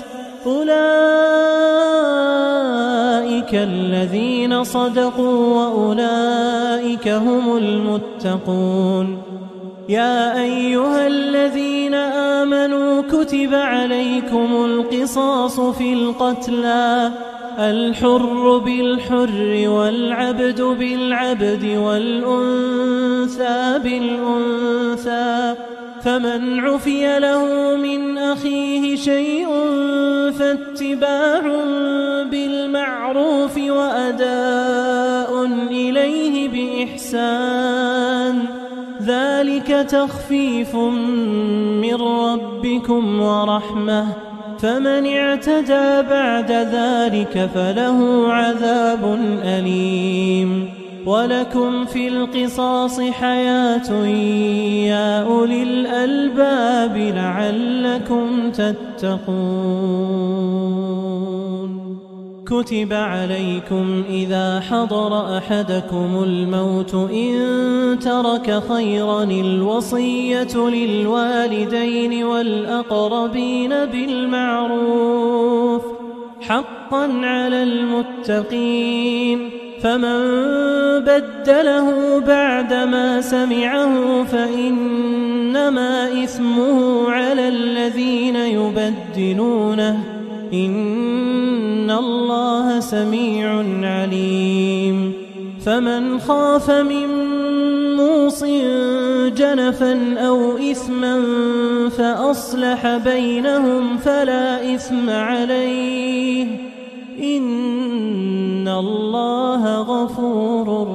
S1: أولئك الذين صدقوا وأولئك هم المتقون يا أيها الذين آمنوا كتب عليكم القصاص في القتلى الحر بالحر والعبد بالعبد والأنثى بالأنثى فمن عفي له من أخيه شيء فاتباع بالمعروف وأداء إليه بإحسان ذلك تخفيف من ربكم ورحمة فمن اعتدى بعد ذلك فله عذاب أليم ولكم في القصاص حياة يا أولي الألباب لعلكم تتقون كتب عليكم إذا حضر أحدكم الموت إن ترك خيرا الوصية للوالدين والأقربين بالمعروف حقا على المتقين فمن بدله بعدما سمعه فإنما إثمه على الذين يبدلونه إن الله سميع عليم فمن خاف من موص جنفا أو إثما فأصلح بينهم فلا إثم عليه إن الله غفور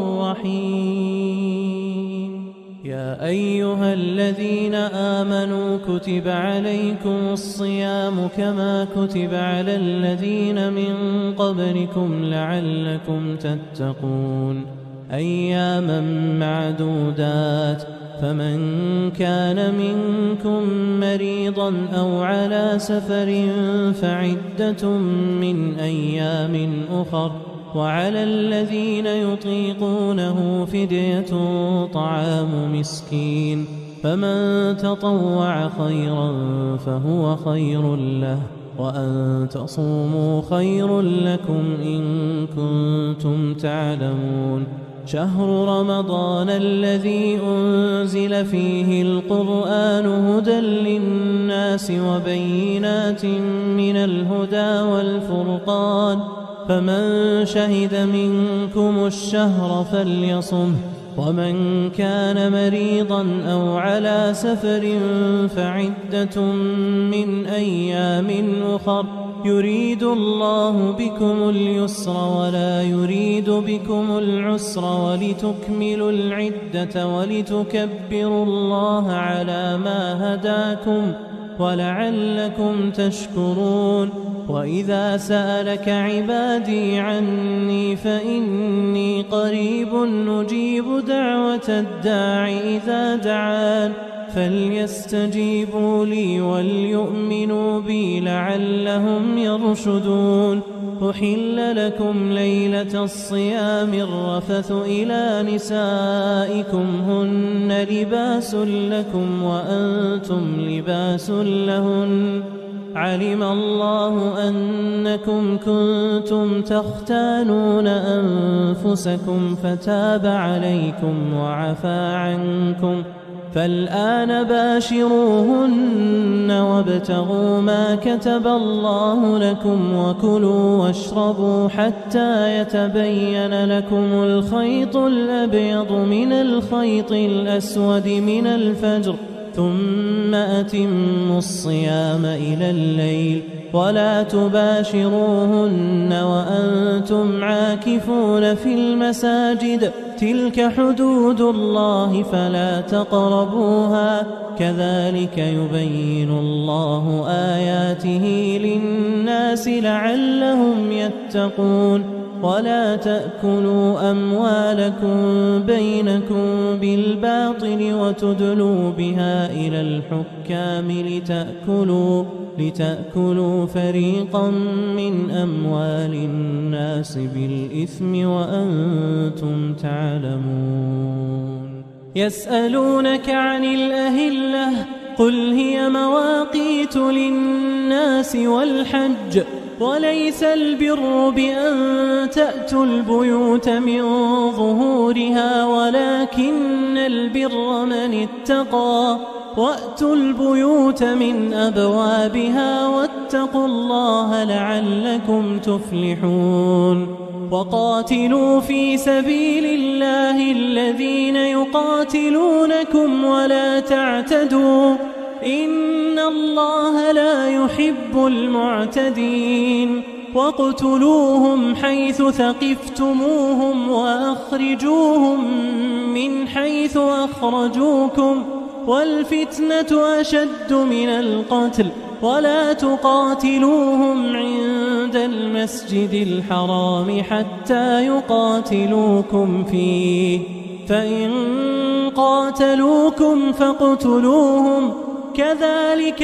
S1: رحيم يا أيها الذين آمنوا كتب عليكم الصيام كما كتب على الذين من قبلكم لعلكم تتقون أياما معدودات فمن كان منكم مريضا أو على سفر فعدة من أيام أخر وعلى الذين يطيقونه فدية طعام مسكين فمن تطوع خيرا فهو خير له وأن تصوموا خير لكم إن كنتم تعلمون شهر رمضان الذي أنزل فيه القرآن هدى للناس وبينات من الهدى والفرقان فمن شهد منكم الشهر فليصمه ومن كان مريضا أو على سفر فعدة من أيام أخر يريد الله بكم اليسر ولا يريد بكم العسر ولتكملوا العدة ولتكبروا الله على ما هداكم ولعلكم تشكرون وإذا سألك عبادي عني فإني قريب نجيب دعوة الداع إذا دعان فليستجيبوا لي وليؤمنوا بي لعلهم يرشدون. أحل لكم ليلة الصيام الرفث إلى نسائكم هن لباس لكم وأنتم لباس لهن. علم الله أنكم كنتم تختانون أنفسكم فتاب عليكم وعفى عنكم، فالآن باشروهن وابتغوا ما كتب الله لكم وكلوا واشربوا حتى يتبين لكم الخيط الأبيض من الخيط الأسود من الفجر، ثم أتموا الصيام إلى الليل ولا تباشروهن وأنتم عاكفون في المساجد، تلك حدود الله فلا تقربوها، كذلك يبين الله آياته للناس لعلهم يتقون. ولا تأكلوا أموالكم بينكم بالباطل وتدلوا بها إلى الحكام لتأكلوا, لتأكلوا فريقا من أموال الناس بالإثم وأنتم تعلمون. يسألونك عن الأهلة قل هي مواقيت للناس والحج، وليس البر بأن تأتوا البيوت من ظهورها ولكن البر من اتقى، وأتوا البيوت من أبوابها واتقوا الله لعلكم تفلحون. وقاتلوا في سبيل الله الذين يقاتلونكم ولا تعتدوا إن الله لا يحب المعتدين. واقتلوهم حيث ثقفتموهم وأخرجوهم من حيث أخرجوكم، والفتنة أشد من القتل، ولا تقاتلوهم عند المسجد الحرام حتى يقاتلوكم فيه، فإن قاتلوكم فاقتلوهم، كذلك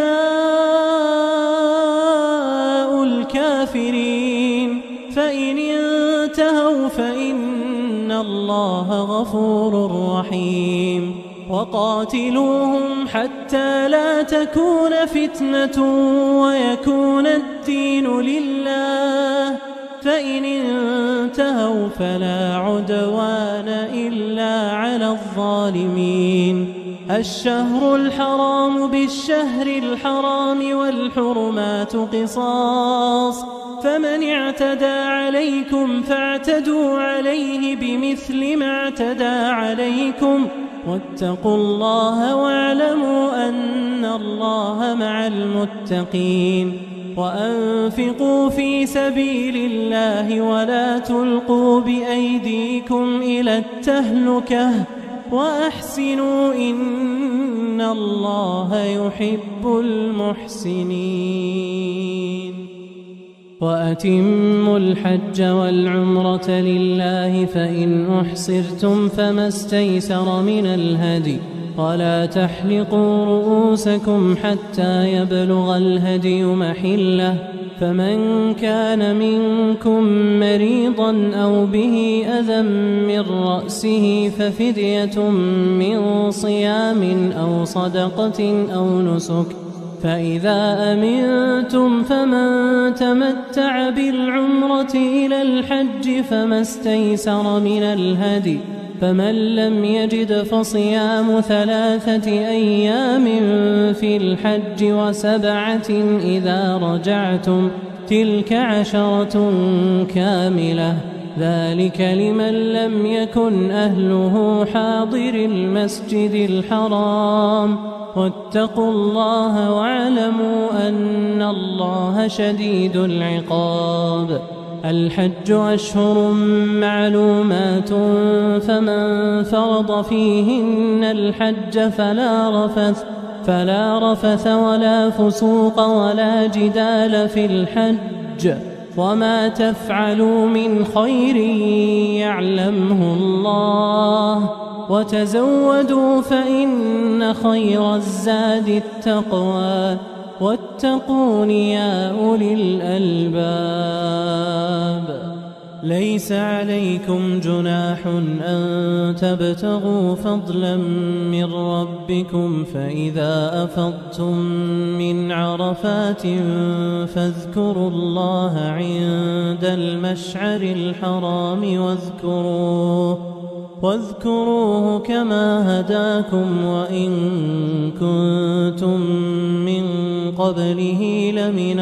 S1: جزاء الكافرين. فإن انتهوا فإن الله غفور رحيم. وقاتلوهم حتى لا تكون فتنة ويكون الدين لله، فإن انتهوا فلا عدوان إلا على الظالمين. الشهر الحرام بالشهر الحرام والحرمات قصاص، فمن اعتدى عليكم فاعتدوا عليه بمثل ما اعتدى عليكم، واتقوا الله واعلموا أن الله مع المتقين. وأنفقوا في سبيل الله ولا تلقوا بأيديكم إلى التهلكة وأحسنوا إن الله يحب المحسنين. وأتموا الحج والعمرة لله فإن أحصرتم فما استيسر من الهدي، ولا تحلقوا رؤوسكم حتى يبلغ الهدي محله، فمن كان منكم مريضا أو به أذى من رأسه ففدية من صيام أو صدقة أو نسك، فإذا أمنتم فمن تمتع بالعمرة إلى الحج فما استيسر من الهدي، فمن لم يجد فصيام ثلاثة أيام في الحج وسبعة إذا رجعتم، تلك عشرة كاملة، ذلك لمن لم يكن أهله حاضر المسجد الحرام. واتقوا الله واعلموا أن الله شديد العقاب. الحج أشهر معلومات، فمن فرض فيهن الحج فلا رفث فلا رفث ولا فسوق ولا جدال في الحج، وما تفعلوا من خير يعلمه الله، وتزودوا فإن خير الزاد التقوى واتقون يا أولي الألباب. ليس عليكم جناح أن تبتغوا فضلا من ربكم فإذا أفضتم من عرفات فاذكروا الله عند المشعر الحرام واذكروه واذكروه كما هداكم وإن كنتم من قبله لمن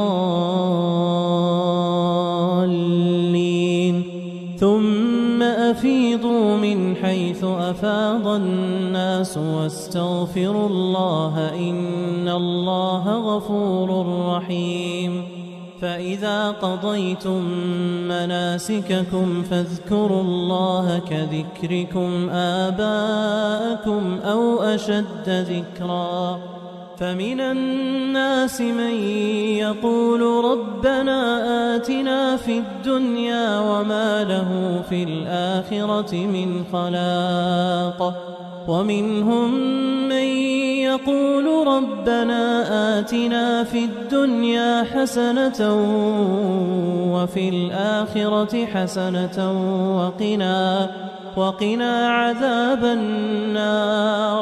S1: الضالين. ثم أفيضوا من حيث أفاض الناس واستغفروا الله إن الله غفور رحيم. فإذا قضيتم مناسككم فاذكروا الله كذكركم آباءكم أو أشد ذكرا. فمن الناس من يقول ربنا آتنا في الدنيا وما له في الآخرة من خلاق ومنهم من يقول ربنا آتنا في الدنيا حسنة وفي الآخرة حسنة وقنا وقنا عذاب النار.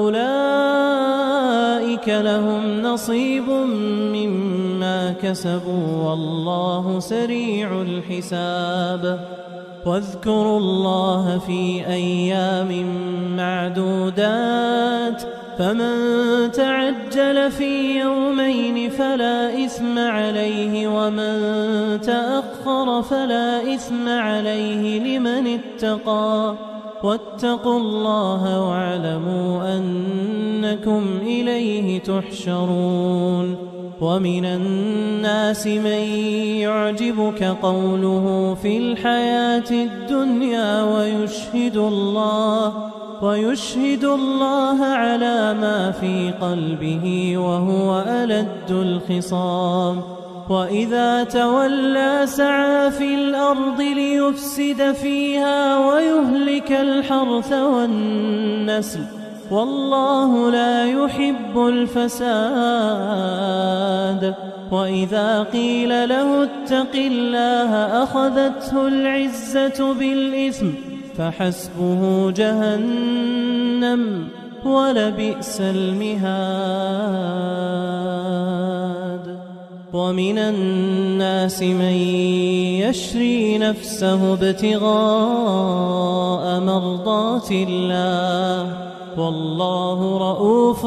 S1: أولئك لهم نصيب مما كسبوا والله سريع الحساب. واذكروا الله في أيام معدودات فمن تعجل في يومين فلا إثم عليه ومن تأخر فلا إثم عليه لمن اتقى واتقوا الله واعلموا أنكم إليه تحشرون. ومن الناس من يعجبك قوله في الحياة الدنيا ويشهد الله ويشهد الله على ما في قلبه وهو ألد الخصام. وإذا تولى سعى في الأرض ليفسد فيها ويهلك الحرث والنسل والله لا يحب الفساد. وإذا قيل له اتق الله أخذته العزة بالإثم فحسبه جهنم ولبئس المهاد. ومن الناس من يشري نفسه ابتغاء مرضات الله والله رؤوف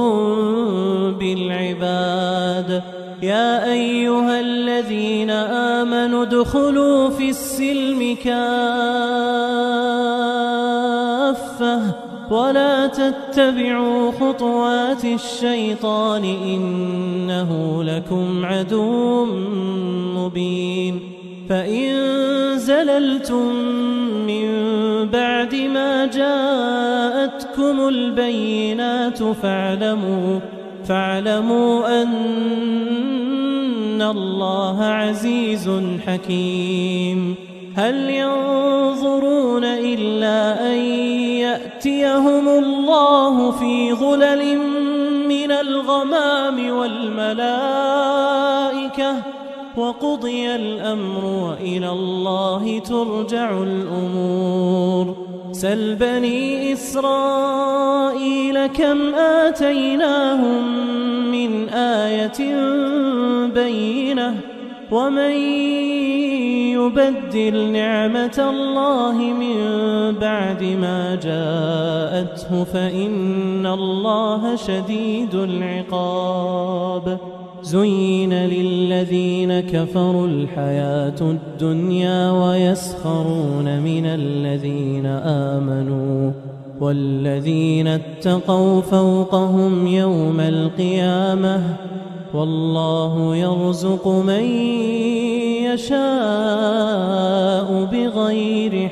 S1: بالعباد. يا أيها الذين آمنوا ادخلوا في السلم كافة ولا تتبعوا خطوات الشيطان إنه لكم عدو مبين. فإن زللتم من بعد ما جاءتكم البينات فاعلموا فاعلموا أن الله عزيز حكيم. هل ينظرون إلا أن يأتيهم الله في ظلل من الغمام والملائكة وقضي الأمر وإلى الله ترجع الأمور. سل بني إسرائيل كم آتيناهم من آية بينة ومن يبدل نعمة الله من بعد ما جاءته فإن الله شديد العقاب. زين للذين كفروا الحياة الدنيا ويسخرون من الذين آمنوا والذين اتقوا فوقهم يوم القيامة والله يرزق من يشاء بغير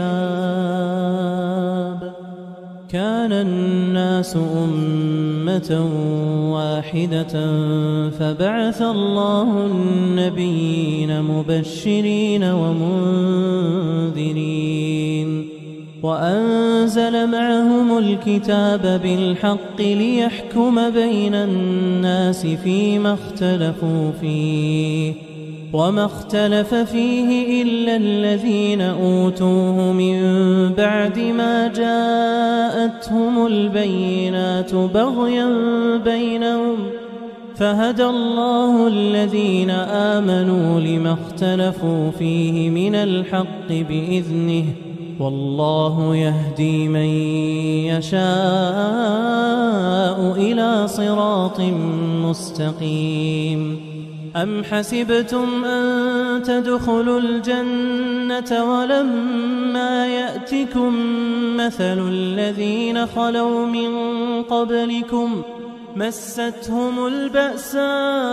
S1: حساب. كان الناس أمة واحدة فبعث الله النبيين مبشرين ومنذرين وأنزل معهم الكتاب بالحق ليحكم بين الناس فيما اختلفوا فيه وما اختلف فيه إلا الذين أوتوه من بعد ما جاءتهم البينات بغيا بينهم فهدى الله الذين آمنوا لما اختلفوا فيه من الحق بإذنه والله يهدي من يشاء إلى صراط مستقيم. أم حسبتم أن تدخلوا الجنة ولما يأتكم مثل الذين خلوا من قبلكم مستهم البأساء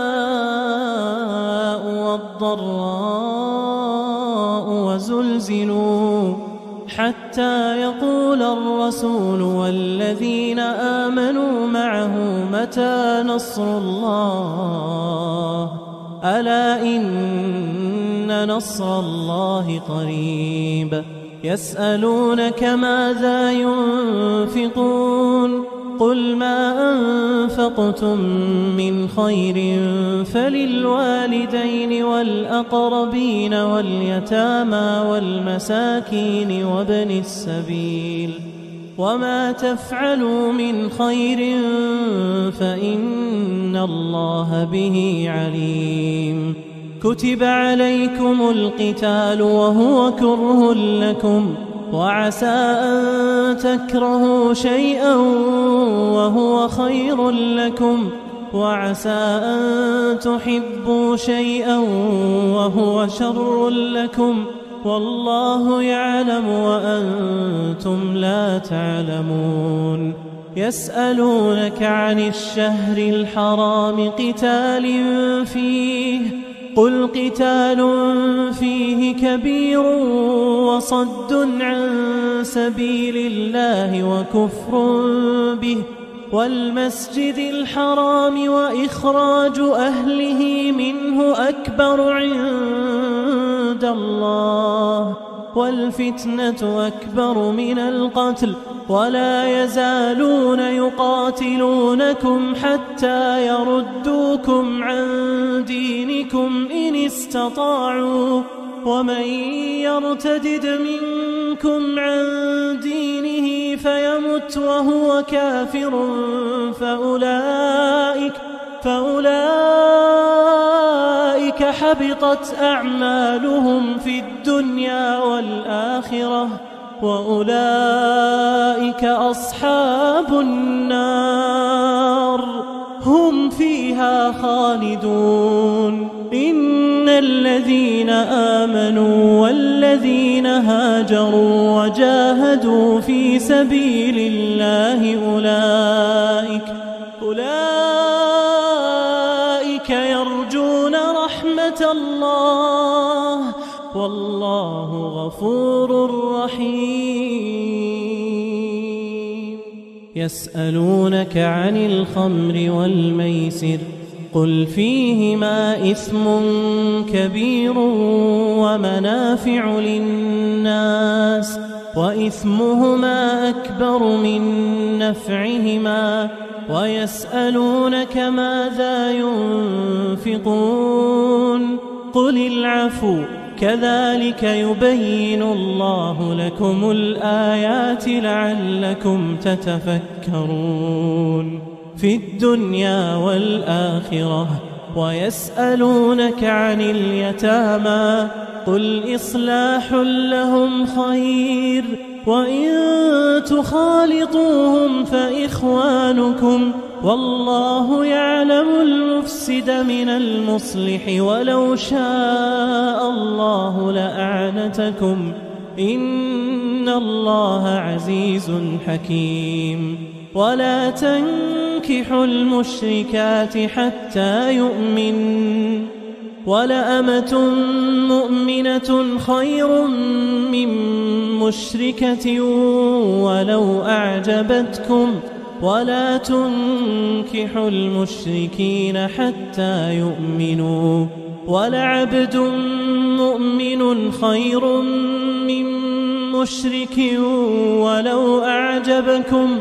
S1: والضراء وزلزلوا حتى يقول الرسول والذين آمنوا معه متى نصر الله ألا إن نصر الله قريب. يسألونك ماذا ينفقون قل ما أنفقتم من خير فللوالدين والأقربين واليتامى والمساكين وابن السبيل وما تفعلوا من خير فإن الله به عليم. كتب عليكم القتال وهو كره لكم وعسى أن تكرهوا شيئا وهو خير لكم وعسى أن تحبوا شيئا وهو شر لكم والله يعلم وأنتم لا تعلمون. يسألونك عن الشهر الحرام قتال فيه قل قتال فيه كبير وصد عن سبيل الله وكفر به والمسجد الحرام وإخراج أهله منه أكبر عند الله والفتنة أكبر من القتل ولا يزالون يقاتلونكم حتى يردوكم عن دينكم إن استطاعوا ومن يرتدد منكم عن دينه فيمت وهو كافر فأولئك, فأولئك حبطت أعمالهم في الدنيا والآخرة وأولئك أصحاب النار هم فيها خالدون. إن الذين آمنوا والذين هاجروا وجاهدوا في سبيل الله أولئك, أولئك يرجون رحمة الله والله غفور رحيم. يسألونك عن الخمر والميسر قل فيهما إثم كبير ومنافع للناس وإثمهما أكبر من نفعهما ويسألونك ماذا ينفقون قل العفو كذلك يبين الله لكم الآيات لعلكم تتفكرون في الدنيا والآخرة. ويسألونك عن اليتامى قل إصلاح لهم خير وإن تخالطوهم فإخوانكم والله يعلم المفسد من المصلح ولو شاء الله لأعنتكم إن الله عزيز حكيم. ولا تنكحوا المشركات حتى يؤمنوا ولأمة مؤمنة خير من مشركة ولو أعجبتكم ولا تنكحوا المشركين حتى يؤمنوا ولعبد مؤمن خير من مشرك ولو أعجبكم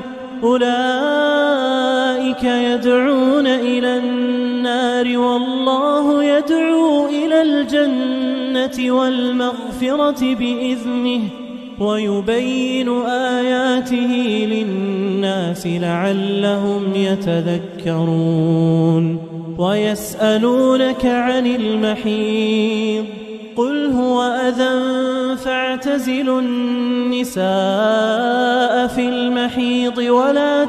S1: أولئك يدعون إلى النار والله يدعو إلى الجنة والمغفرة بإذنه ويبين آياته للناس لعلهم يتذكرون ويسألونك عن المحيض قل هو أذى فاعتزلوا النساء في المحيض ولا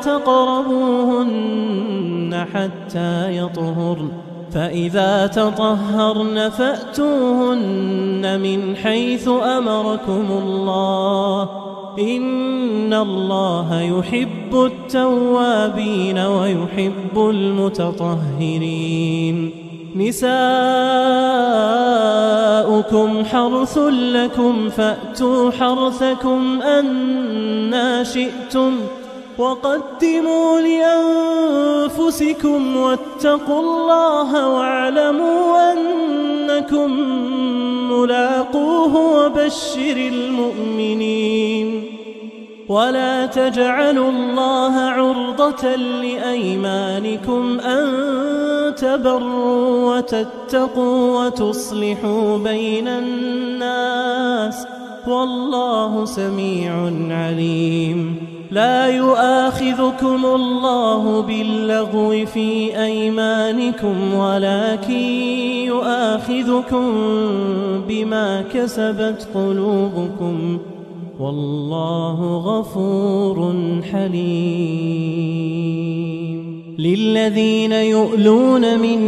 S1: تقربوهن حتى يطهرن فإذا تطهرن فأتوهن من حيث أمركم الله إن الله يحب التوابين ويحب المتطهرين نساؤكم حرث لكم فأتوا حرثكم أنى شئتم وقدموا لأنفسكم واتقوا الله واعلموا أنكم ملاقوه وبشر المؤمنين ولا تجعلوا الله عرضة لأيمانكم أن تبروا وتتقوا وتصلحوا بين الناس والله سميع عليم لا يؤاخذكم الله باللغو في أيمانكم ولكن يؤاخذكم بما كسبت قلوبكم والله غفور حليم للذين يؤلون من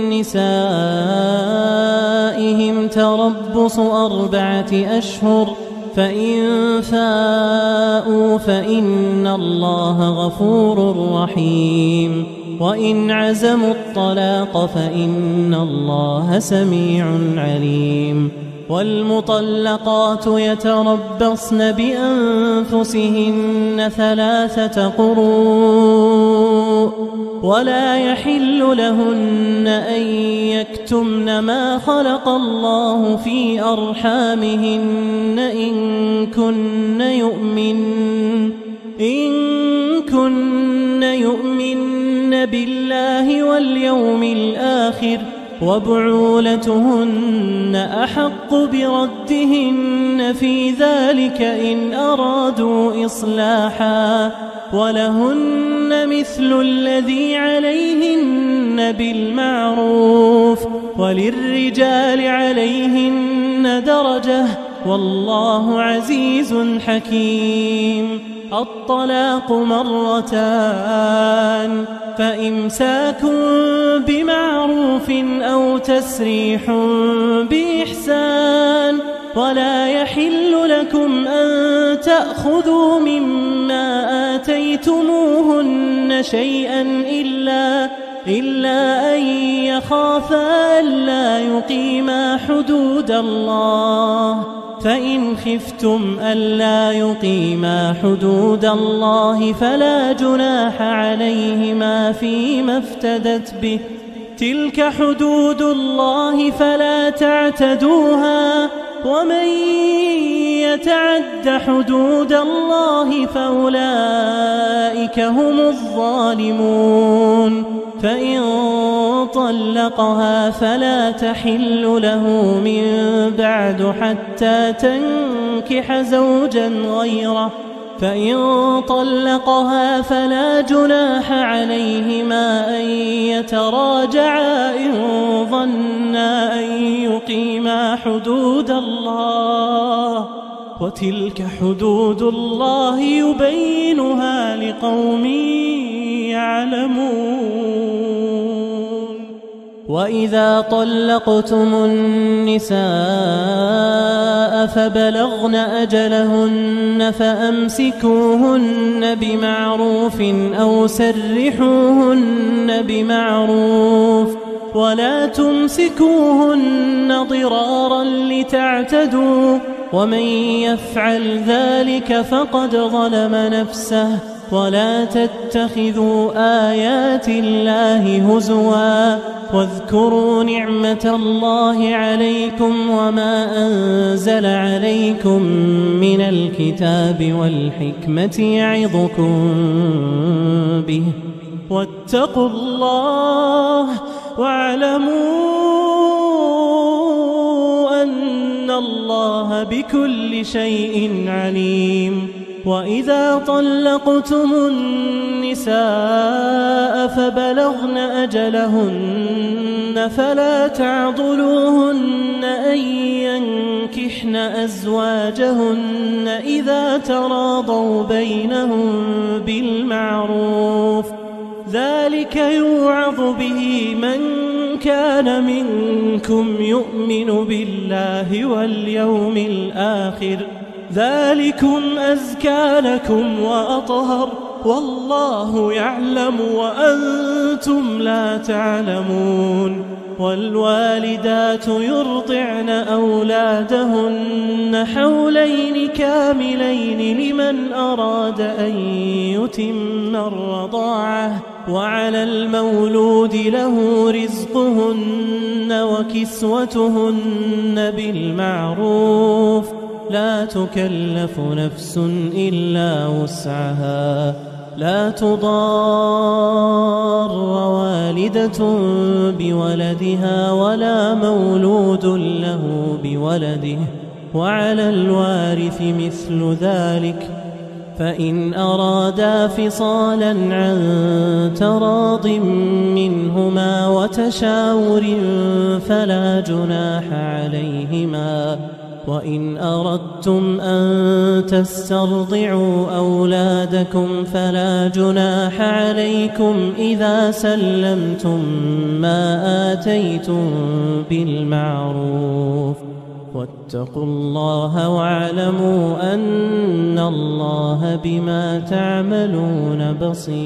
S1: نسائهم تربص أربعة أشهر فإن فاءوا فإن الله غفور رحيم وإن عزموا الطلاق فإن الله سميع عليم والمطلقات يتربصن بأنفسهن ثلاثة قروء ولا يحل لهن أن يكتمن ما خلق الله في أرحامهن إن كن يؤمن إن كن يؤمن بالله واليوم الآخر وبعولتهن أحق بردهن في ذلك إن أرادوا إصلاحا ولهن مثل الذي عليهن بالمعروف وللرجال عليهن درجة والله عزيز حكيم الطلاق مرتان فإمساك بمعروف أو تسريح بإحسان ولا يحل لكم أن تأخذوا مما آتيتموهن شيئا إلا إلا أن يخافا ألا يقيما حدود الله فإن خفتم ألا يقيما حدود الله فلا جناح عليهما فيما افتدت به تلك حدود الله فلا تعتدوها ومن يتعد حدود الله فأولئك هم الظالمون فإن طلقها فلا تحل له من بعد حتى تنكح زوجا غيره فإن طلقها فلا جناح عليهما أن يتراجعا إن ظنا أن يقيما حدود الله وتلك حدود الله يبينها لقوم يعلمون وإذا طلقتم النساء فبلغن أجلهن فأمسكوهن بمعروف أو سرحوهن بمعروف ولا تمسكوهن ضرارا لتعتدوا ومن يفعل ذلك فقد ظلم نفسه ولا تتخذوا آيات الله هزوا واذكروا نعمة الله عليكم وما أنزل عليكم من الكتاب والحكمة يعظكم به واتقوا الله واعلموا أن الله بكل شيء عليم. وإذا طلقتم النساء فبلغن أجلهن فلا تعضلوهن أن ينكحن أزواجهن إذا تراضوا بينهم بالمعروف ذلك يوعظ به من كان منكم يؤمن بالله واليوم الآخر ذلكم أزكى لكم وأطهر والله يعلم وأنتم لا تعلمون. والوالدات يرضعن أولادهن حولين كاملين لمن أراد أن يتم الرضاعة وعلى المولود له رزقهن وكسوتهن بالمعروف لا تكلف نفس إلا وسعها لا تضار والدة بولدها ولا مولود له بولده وعلى الوارث مثل ذلك فإن أرادا فصالا عن تراض منهما وتشاور فلا جناح عليهما. وإن أردتم أن تسترضعوا أولادكم فلا جناح عليكم إذا سلمتم ما آتيتم بالمعروف واتقوا الله واعلموا أن الله بما تعملون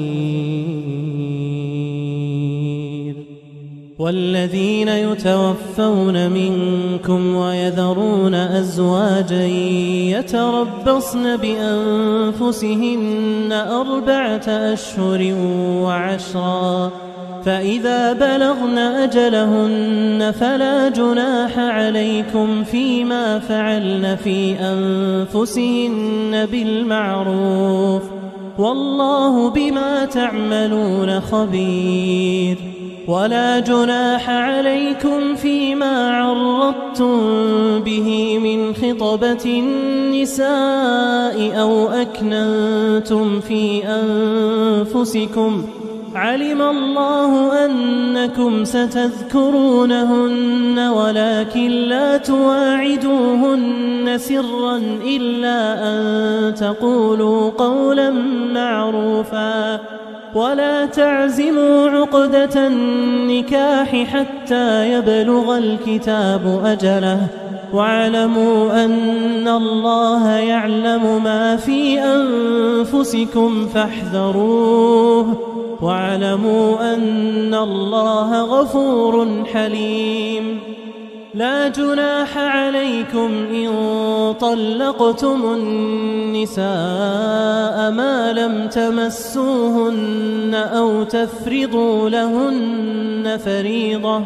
S1: بصير. والذين يتوفون منكم ويذرون أزواجا يتربصن بأنفسهن أربعة أشهر وعشرا فإذا بلغن أجلهن فلا جناح عليكم فيما فعلن في أنفسهن بالمعروف والله بما تعملون خبير. ولا جناح عليكم فيما عرضتم به من خطبة النساء أو أكننتم في أنفسكم علم الله أنكم ستذكرونهن ولكن لا تواعدوهن سرا إلا أن تقولوا قولا معروفا ولا تعزموا عقدة النكاح حتى يبلغ الكتاب أجله واعلموا أن الله يعلم ما في أنفسكم فاحذروه واعلموا أن الله غفور حليم. لا جناح عليكم إن طلقتم النساء ما لم تمسوهن أو تفرضوا لهن فريضة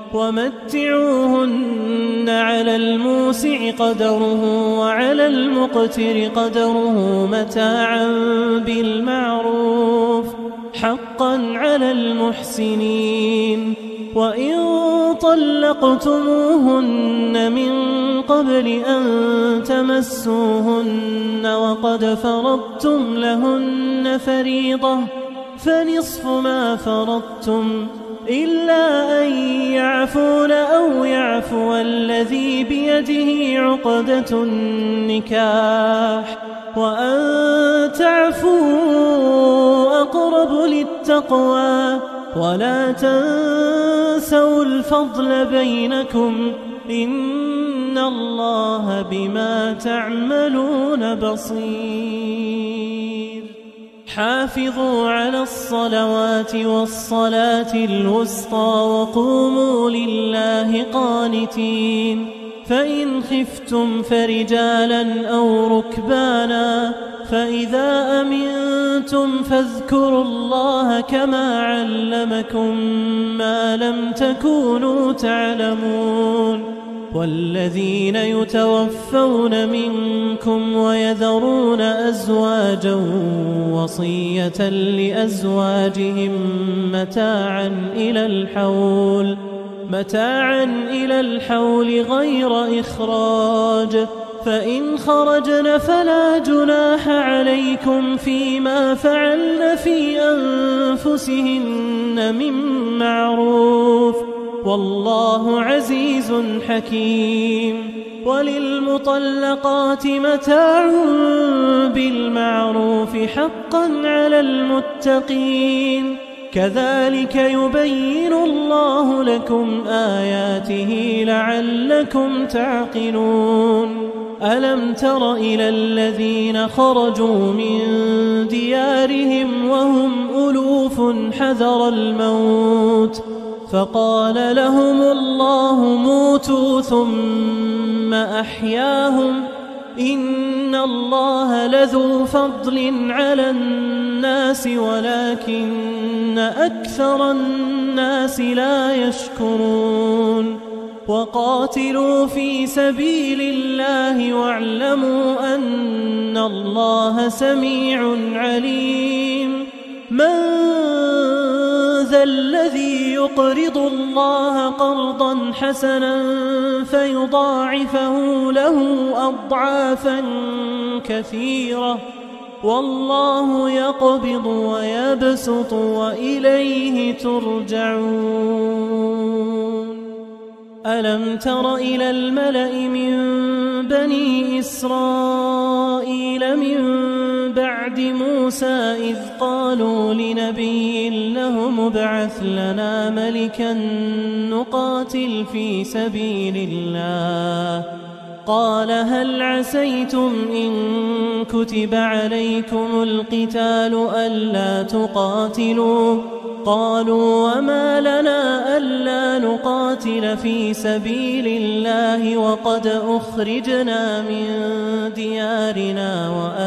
S1: ومتعوهن على الموسع قدره وعلى المقتر قدره متاعا بالمعروف حقا على المحسنين. وإن طلقتموهن من قبل أن تمسوهن وقد فرضتم لهن فريضة فنصف ما فرضتم إلا أن يعفون أو يعفو الذي بيده عقدة النكاح وأن تعفوا أقرب للتقوى ولا تنسوا الفضل بينكم إن الله بما تعملون بصير. حافظوا على الصلوات والصلاة الوسطى وقوموا لله قانتين فإن خفتم فرجالا أو ركبانا فإذا أمنتم فاذكروا الله كما علمكم ما لم تكونوا تعلمون والذين يتوفون منكم ويذرون أزواجا وصية لأزواجهم متاعا إلى الحول متاعا إلى الحول غير إخراج فإن خرجن فلا جناح عليكم فيما فعلن في أنفسهن من معروف والله عزيز حكيم وللمطلقات متاع بالمعروف حقا على المتقين كذلك يبين الله لكم آياته لعلكم تعقلون ألم تر إلى الذين خرجوا من ديارهم وهم ألوف حذر الموت فقال لهم الله موتوا ثم أحياهم إن الله لذو فضل على الناس ولكن أكثر الناس لا يشكرون وقاتلوا في سبيل الله واعلموا أن الله سميع عليم من ذا الذي يقرض الله قرضا حسنا فيضاعفه له أضعافا كثيرة والله يقبض ويبسط وإليه ترجعون ألم تر إلى الملأ من بني إسرائيل من بعد موسى إذ قالوا لنبي له ابعث لنا ملكا نقاتل في سبيل الله قال هل عسيتم إن كتب عليكم القتال ألا تقاتلوا قالوا وما لنا ألا نقاتل في سبيل الله وقد أخرجنا من ديارنا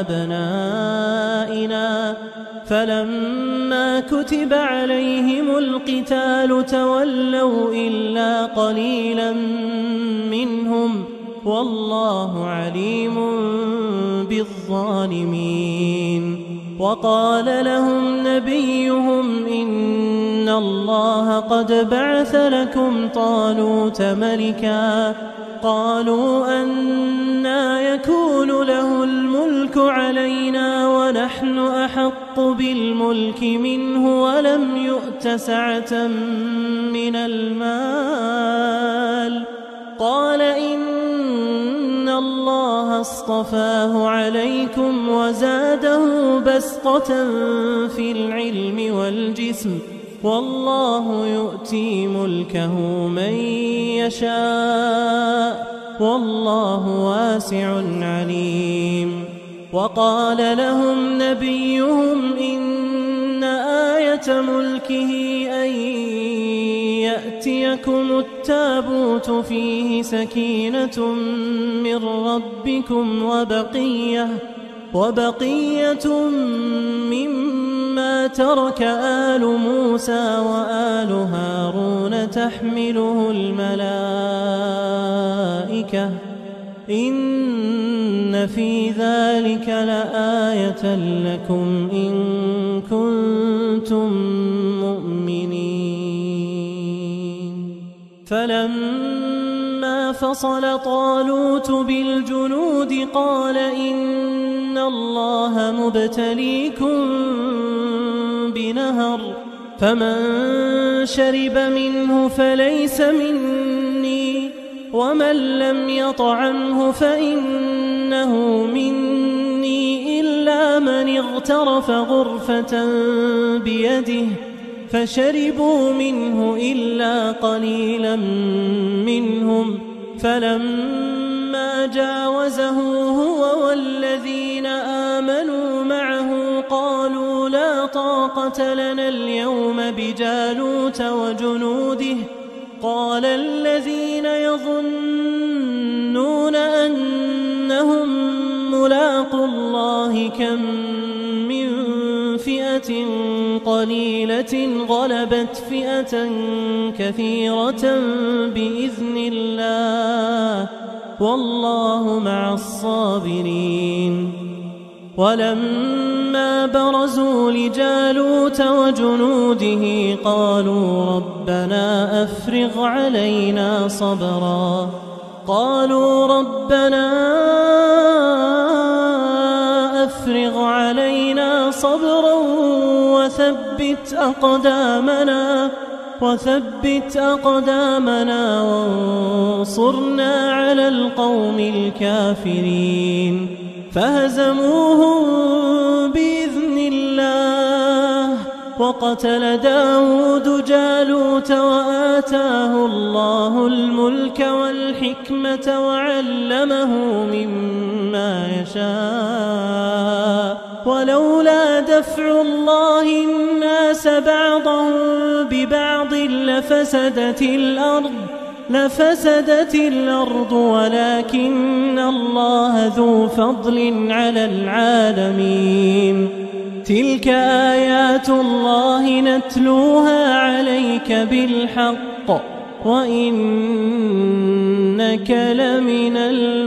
S1: وأبنائنا فلما كتب عليهم القتال تولوا إلا قليلا منهم والله عليم بالظالمين وقال لهم نبيهم إن الله قد بعث لكم طالوت ملكا قالوا أنى يكون له الملك علينا ونحن أحق بالملك منه ولم يؤت سعة من المال قال إن الله اصطفاه عليكم وزاده بسطة في العلم والجسم والله يؤتي ملكه من يشاء والله واسع عليم وقال لهم نبيهم إن آية ملكه أن يأتيكم التابوت فيه سكينة من ربكم وبقية وبقية مما ترك آل موسى وآل هارون تحمله الملائكة إن في ذلك لآية لكم إن كنتم مؤمنين فلما فصل طالوت بالجنود قال إن الله مبتليكم بنهر فمن شرب منه فليس مني ومن لم يطعمه فإنه مني إلا من اغترف غرفة بيده فشربوا منه إلا قليلا منهم فلما جاوزه هو والذين آمنوا معه قالوا لا طاقة لنا اليوم بجالوت وجنوده قال الذين يظنون أنهم لاقوا الله كم من فئة قليلة غلبت فئة كثيرة بإذن الله والله مع الصابرين. ولما برزوا لجالوت وجنوده قالوا ربنا أفرغ علينا صبرا قالوا ربنا أفرغ علينا صبرا وثبت أقدامنا وثبت أقدامنا وانصرنا على القوم الكافرين. فهزموهم بإذن الله وقتل داود جالوت وآتاه الله الملك والحكمة وعلمه مما يشاء ولولا دفع الله الناس بعضهم ببعض لفسدت الأرض لفسدت الأرض ولكن الله ذو فضل على العالمين. تلك آيات الله نتلوها عليك بالحق وإنك لمن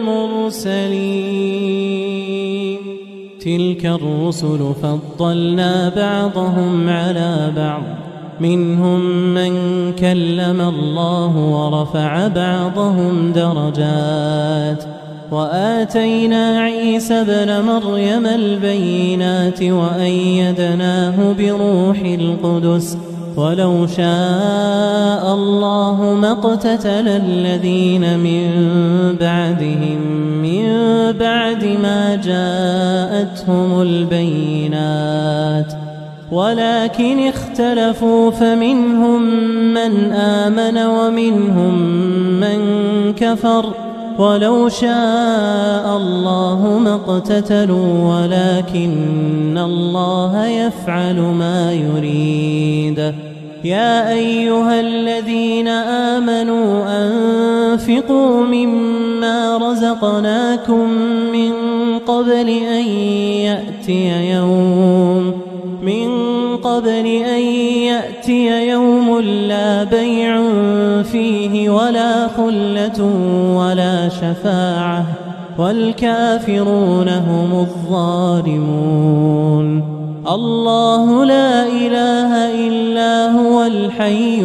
S1: المرسلين. تلك الرسل فضلنا بعضهم على بعض منهم من كلم الله ورفع بعضهم درجات وآتينا عيسى ابن مريم البينات وأيدناه بروح القدس ولو شاء الله ما اقتتل الذين من بعدهم من بعد ما جاءتهم البينات ولكن اختلفوا فمنهم من آمن ومنهم من كفر ولو شاء الله ما اقتتلوا ولكن الله يفعل ما يريد. يا أيها الذين آمنوا أنفقوا مما رزقناكم من قبل أن يأتي يوم من قبل أن يأتي يوم لا بيع فيه ولا خلة ولا شفاعة والكافرون هم الظالمون. الله لا إله إلا هو الحي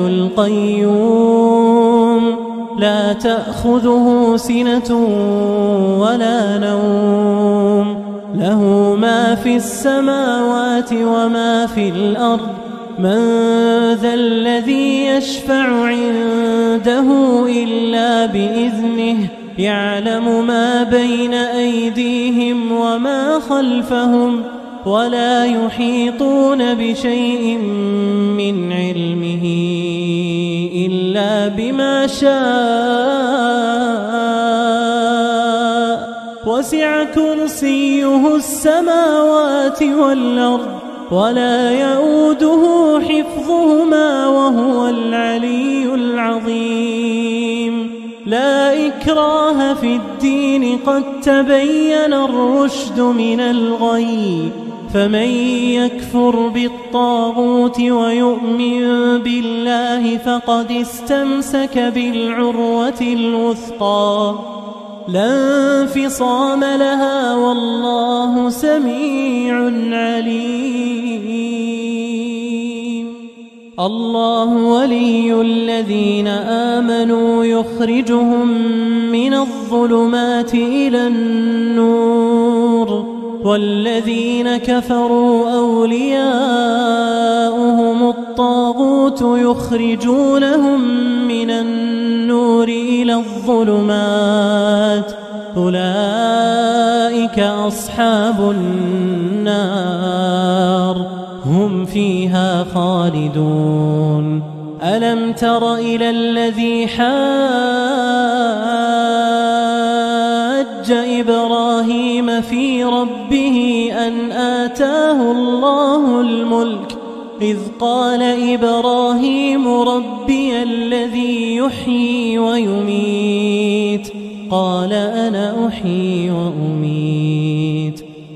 S1: القيوم لا تأخذه سنة ولا نوم له ما في السماوات وما في الأرض من ذا الذي يشفع عنده إلا بإذنه يعلم ما بين أيديهم وما خلفهم ولا يحيطون بشيء من علمه إلا بما شاء وسع كرسيه السماوات والأرض ولا يؤوده حفظهما وهو العلي العظيم. لا إكراه في الدين قد تبين الرشد من الغي فمن يكفر بالطاغوت ويؤمن بالله فقد استمسك بالعروة الوثقى لا انفصام لها والله سميع عليم. الله ولي الذين آمنوا يخرجهم من الظلمات إلى النور والذين كفروا أولياؤهم الطاغوت يخرجونهم من النور إلى الظلمات أولئك أصحاب النار هم فيها خالدون. ألم تر إلى الذي حاج إبراهيم في ربه أن آتاه الله الملك إذ قال إبراهيم ربي الذي يحيي ويميت قال أنا أحيي وأميت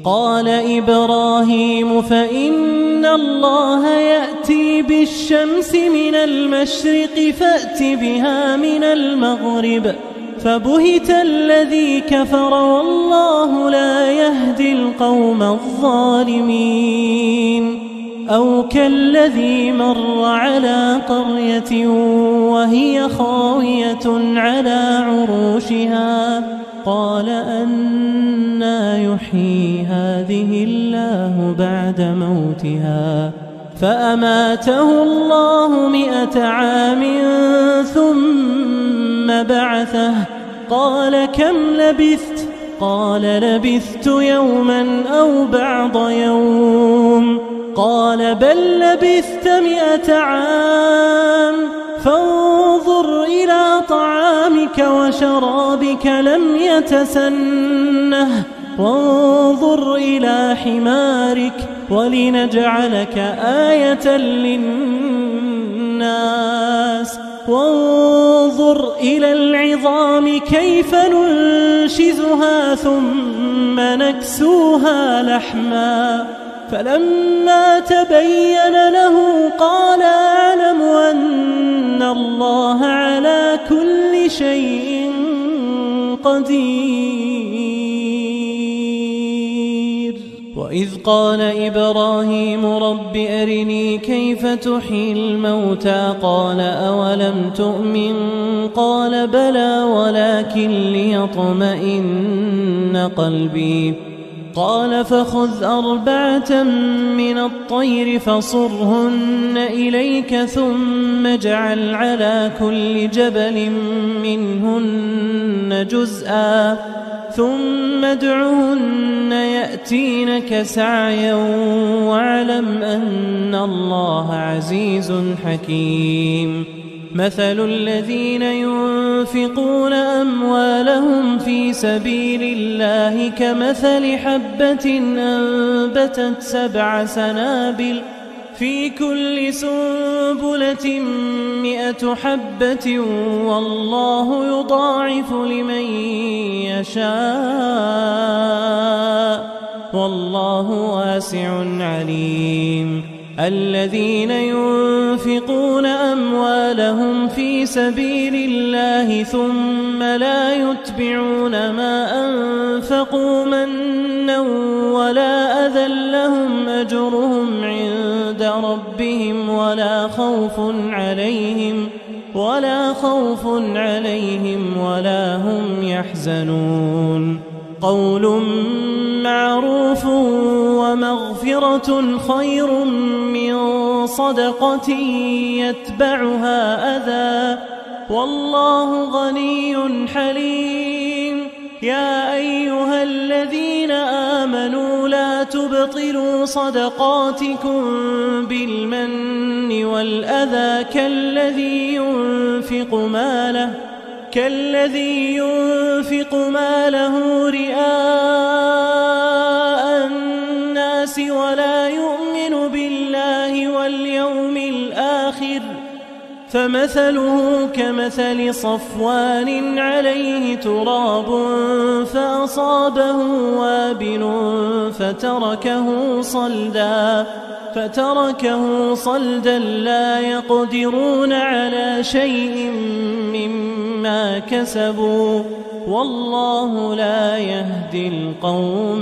S1: قال إبراهيم فإن الله يأتي بالشمس من المشرق فأت بها من المغرب فبهت الذي كفر والله لا يهدي القوم الظالمين أو كالذي مر على قرية وهي خاوية على عروشها قال أنى يحيي هذه الله بعد موتها فأماته الله مئة عام ثم بعثه قال كم لبثت قال لبثت يوما أو بعض يوم قال بل لبثت مئة عام فانظر إلى طعامك وشرابك لم يتسنه وانظر إلى حمارك ولنجعلك آية للناس وانظر إلى العظام كيف ننشزها ثم نكسوها لحما فلما تبين له قال أعلم أن الله على كل شيء قدير. وإذ قال إبراهيم رب أرني كيف تحيي الموتى قال أولم تؤمن قال بلى ولكن ليطمئن قلبي قال فخذ أربعة من الطير فصرهن إليك ثم اجعل على كل جبل منهن جزءا ثم ادعهن يأتينك سعيا واعلم أن الله عزيز حكيم. مثل الذين ينفقون أموالهم في سبيل الله كمثل حبة أنبتت سبع سنابل في كل سنبلة مئة حبة والله يضاعف لمن يشاء والله واسع عليم. الذين ينفقون أموالهم في سبيل الله ثم لا يتبعون ما أنفقوا منا ولا أذى لهم أجرهم عند ربهم ولا خوف عليهم ولا خوف عليهم ولا هم يحزنون. قول معروف ومغفرة خير من صدقة يتبعها أذى والله غني حليم. يا أيها الذين آمنوا لا تبطلوا صدقاتكم بالمن والأذى كالذي ينفق ماله كالذي ينفق ماله رئاء الناس ولا يؤمن بالله واليوم الآخر فمثله كمثل صفوان عليه تراب فأصابه وابل فتركه صلدا فتركه صلدا لا يقدرون على شيء مما كسبوا والله لا يهدي القوم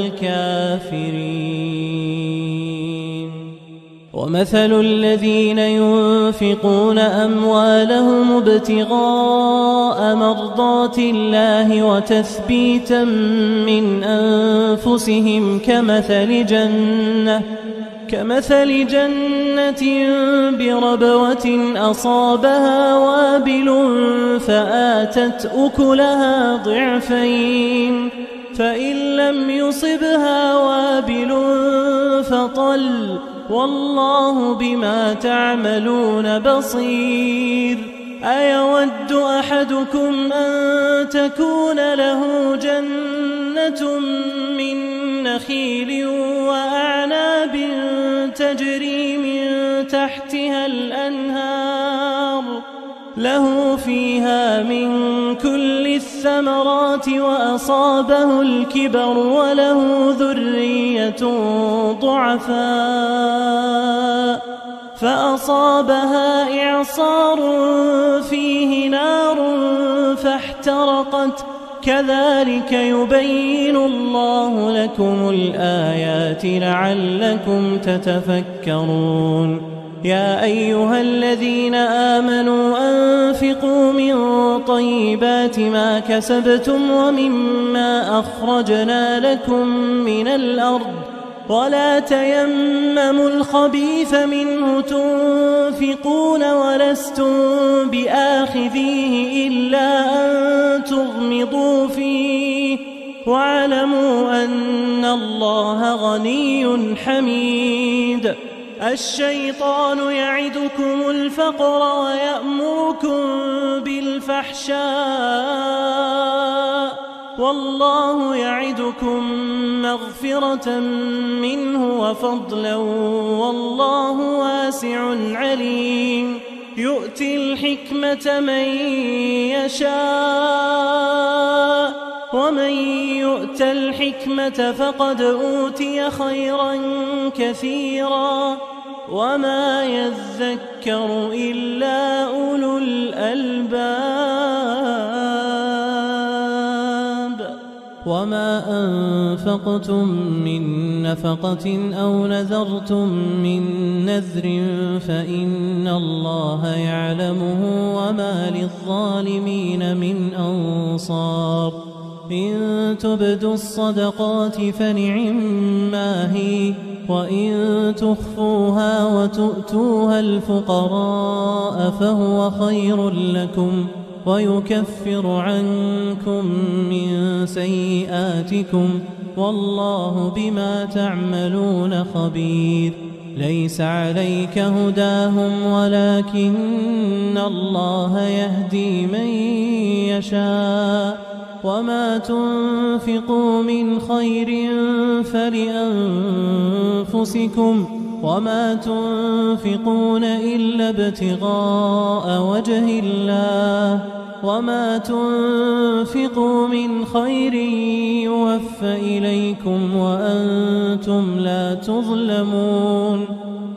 S1: الكافرين. ومثل الذين ينفقون أموالهم ابتغاء مرضات الله وتثبيتا من أنفسهم كمثل جنة كمثل جنة بربوة أصابها وابل فآتت أكلها ضعفين فإن لم يصبها وابل فطل والله بما تعملون بصير. أيود أحدكم أن تكون له جنة من نخيل وأعناب تجري من تحتها الأنهار له فيها من كل الثمرات وأصابه الكبر وله ذرية ضعفاء فأصابها إعصار فيه نار فاحترقت كذلك يبين الله لكم الآيات لعلكم تتفكرون يا أيها الذين آمنوا أنفقوا من طيبات ما كسبتم ومما أخرجنا لكم من الأرض ولا تيمموا الخبيث منه تنفقون ولستم بآخذيه إلا أن تغمضوا فيه واعلموا أن الله غني حميد الشيطان يعدكم الفقر ويأمركم بالفحشاء والله يعدكم مغفرة منه وفضلا والله واسع عليم يؤتي الحكمة من يشاء ومن يؤت الحكمة فقد أوتي خيرا كثيرا وما يذكر إلا أولو الألباب وما أنفقتم من نفقة أو نذرتم من نذر فإن الله يعلمه وما للظالمين من أنصار إن تبدوا الصدقات فنعما هي وإن تخفوها وتؤتوها الفقراء فهو خير لكم ويكفر عنكم من سيئاتكم والله بما تعملون خبير ليس عليك هداهم ولكن الله يهدي من يشاء وما تنفقوا من خير فلأنفسكم وما تنفقون إلا ابتغاء وجه الله وما تنفقوا من خير يوف إليكم وأنتم لا تظلمون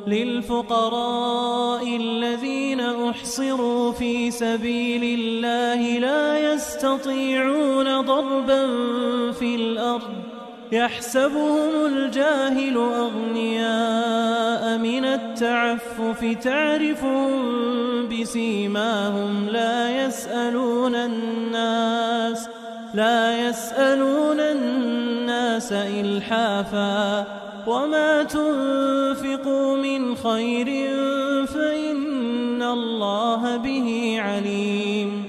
S1: للفقراء الذين أحصروا في سبيل الله لا يستطيعون ضربا في الأرض يحسبهم الجاهل أغنياء من التعفف تعرفهم بسيماهم لا يسألون الناس لا يسألون الناس إلحافا وما تنفقوا من خير فإن الله به عليم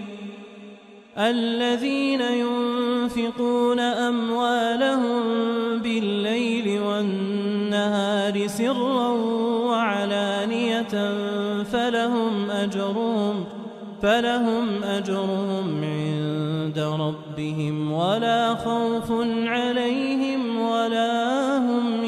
S1: الذين ينفقون أموالهم بالليل والنهار سرا وعلانية فلهم أجرهم فلهم أجرهم عند ربهم ولا خوف عليهم ولا هم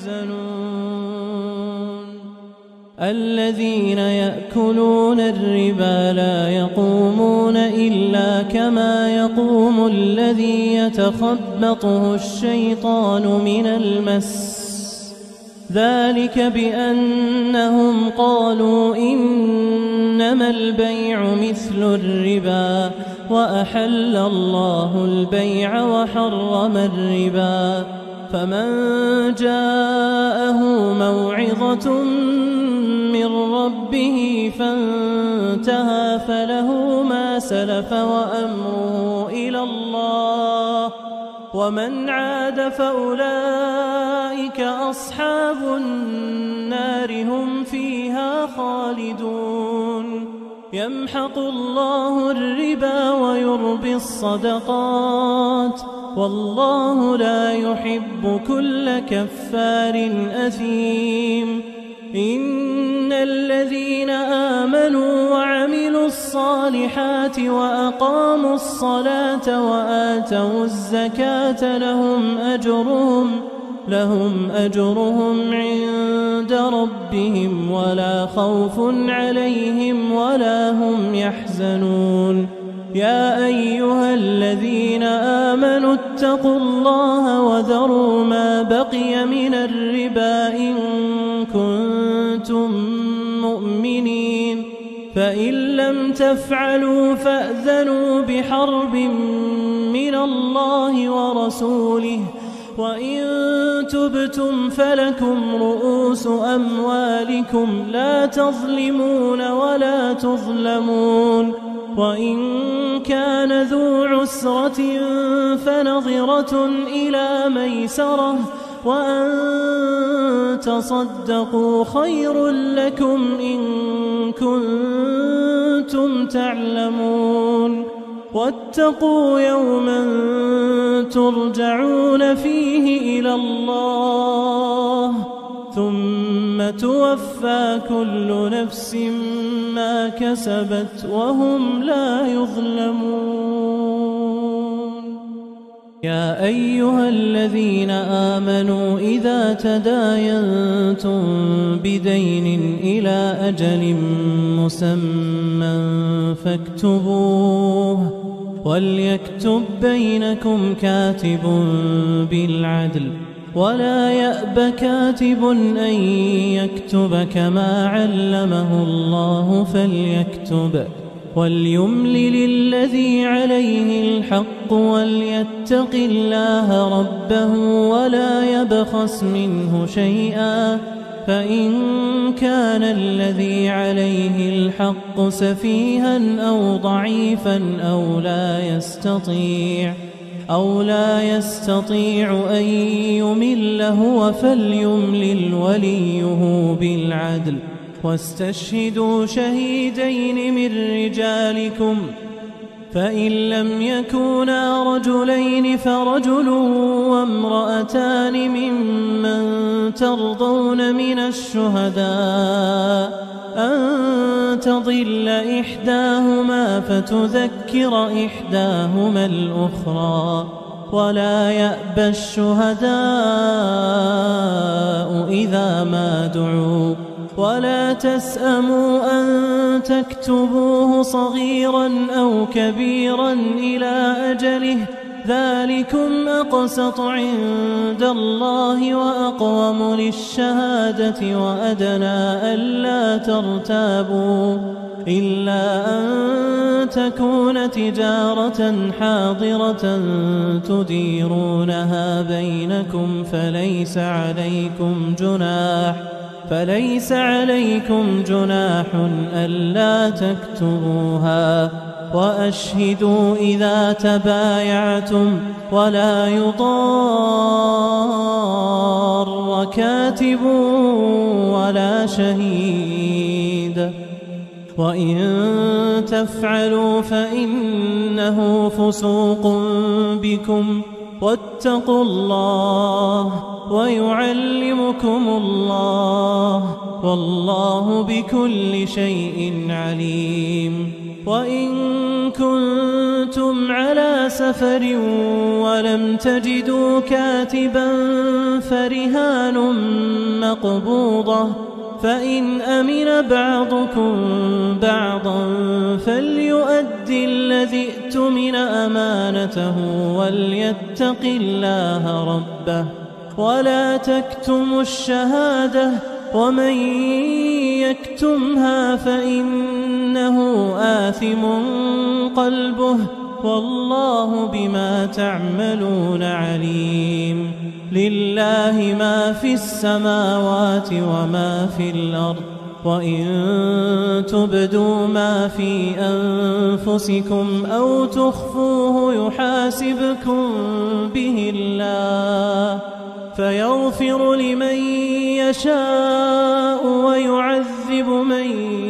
S1: يحزنون الذين يأكلون الربا لا يقومون إلا كما يقوم الذي يتخبطه الشيطان من المس ذلك بأنهم قالوا إنما البيع مثل الربا وأحل الله البيع وحرم الربا فمن جاءه موعظة من ربه فانتهى فله ما سلف وأمره إلى الله ومن عاد فأولئك أصحاب النار هم فيها خالدون يمحق الله الربا ويربي الصدقات والله لا يحب كل كفار أثيم إن الذين آمنوا وعملوا الصالحات وأقاموا الصلاة وآتوا الزكاة لهم أجرهم لهم أجرهم عند ربهم ولا خوف عليهم ولا هم يحزنون يا أيها الذين آمنوا اتقوا الله وذروا ما بقي من الربا إن كنتم مؤمنين فإن لم تفعلوا فأذنوا بحرب من الله ورسوله وإن تبتم فلكم رؤوس أموالكم لا تظلمون ولا تظلمون وإن كان ذو عسرة فنظرة إلى ميسرة وأن تصدقوا خير لكم إن كنتم تعلمون واتقوا يوما ترجعون فيه إلى الله ثم توفى كل نفس ما كسبت وهم لا يظلمون يا أيها الذين آمنوا إذا تداينتم بدين إلى أجل مسمى فاكتبوه وليكتب بينكم كاتب بالعدل ولا يأب كاتب أن يكتب كما علمه الله فليكتب وليملل الذي عليه الحق وليتق الله ربه ولا يبخس منه شيئا فإن كان الذي عليه الحق سفيها أو ضعيفا أو لا يستطيع أو لا يستطيع أن يمل هو فليملل وليه بالعدل واستشهدوا شهيدين من رجالكم فإن لم يكونا رجلين فرجل وامرأتان ممن ترضون من الشهداء أن تضل إحداهما فتذكر إحداهما الأخرى ولا يأبى الشهداء إذا ما دعوا ولا تسأموا أن تكتبوه صغيرا أو كبيرا إلى أجله ذلكم أقسط عند الله وأقوم للشهادة وأدنى ألا ترتابوا إلا أن تكون تجارة حاضرة تديرونها بينكم فليس عليكم جناح فليس عليكم جناح ألا تكتبوها وأشهدوا إذا تبايعتم ولا يضار كاتب ولا شهيد وإن تفعلوا فإنه فسوق بكم واتقوا الله ويعلمكم الله والله بكل شيء عليم وإن كنتم على سفر ولم تجدوا كاتبا فرهان مقبوضة فإن أمن بعضكم بعضا فليؤدي الذي ائتمن أمانته وليتق الله ربه ولا تكتموا الشهادة ومن يكتمها فإنه آثم قلبه والله بما تعملون عليم لله ما في السماوات وما في الأرض وإن تبدوا ما في أنفسكم أو تخفوه يحاسبكم به الله فيغفر لمن يشاء ويعذب من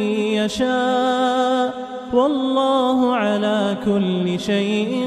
S1: يشاء والله على كل شيء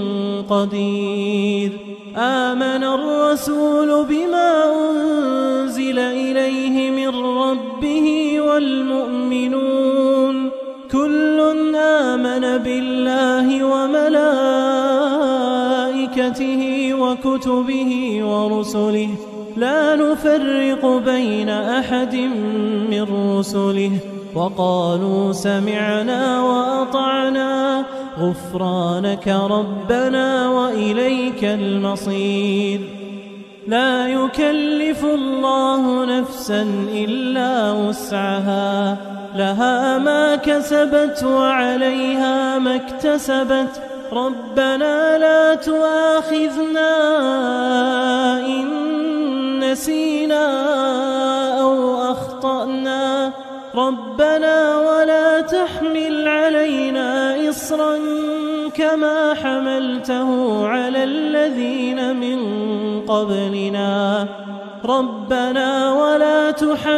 S1: قدير آمن الرسول بما أنزل إليه من ربه والمؤمنون كل آمن بالله وملائكته وكتبه ورسله لا نفرق بين أحد من رسله وقالوا سمعنا وأطعنا غفرانك ربنا وإليك المصير. لا يكلف الله نفسا إلا وسعها، لها ما كسبت وعليها ما اكتسبت. ربنا لا تؤاخذنا إن نسينا أو أخطأنا، ربنا ولا تحمل علينا إصرا كما حملته على الذين من قبلنا، ربنا ولا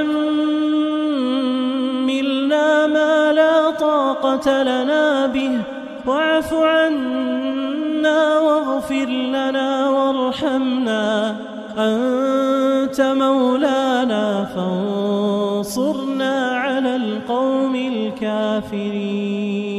S1: تحملنا ما لا طاقة لنا به، واعف عنا واغفر لنا وارحمنا، أنت مولانا فانصرنا على القوم الكافرين.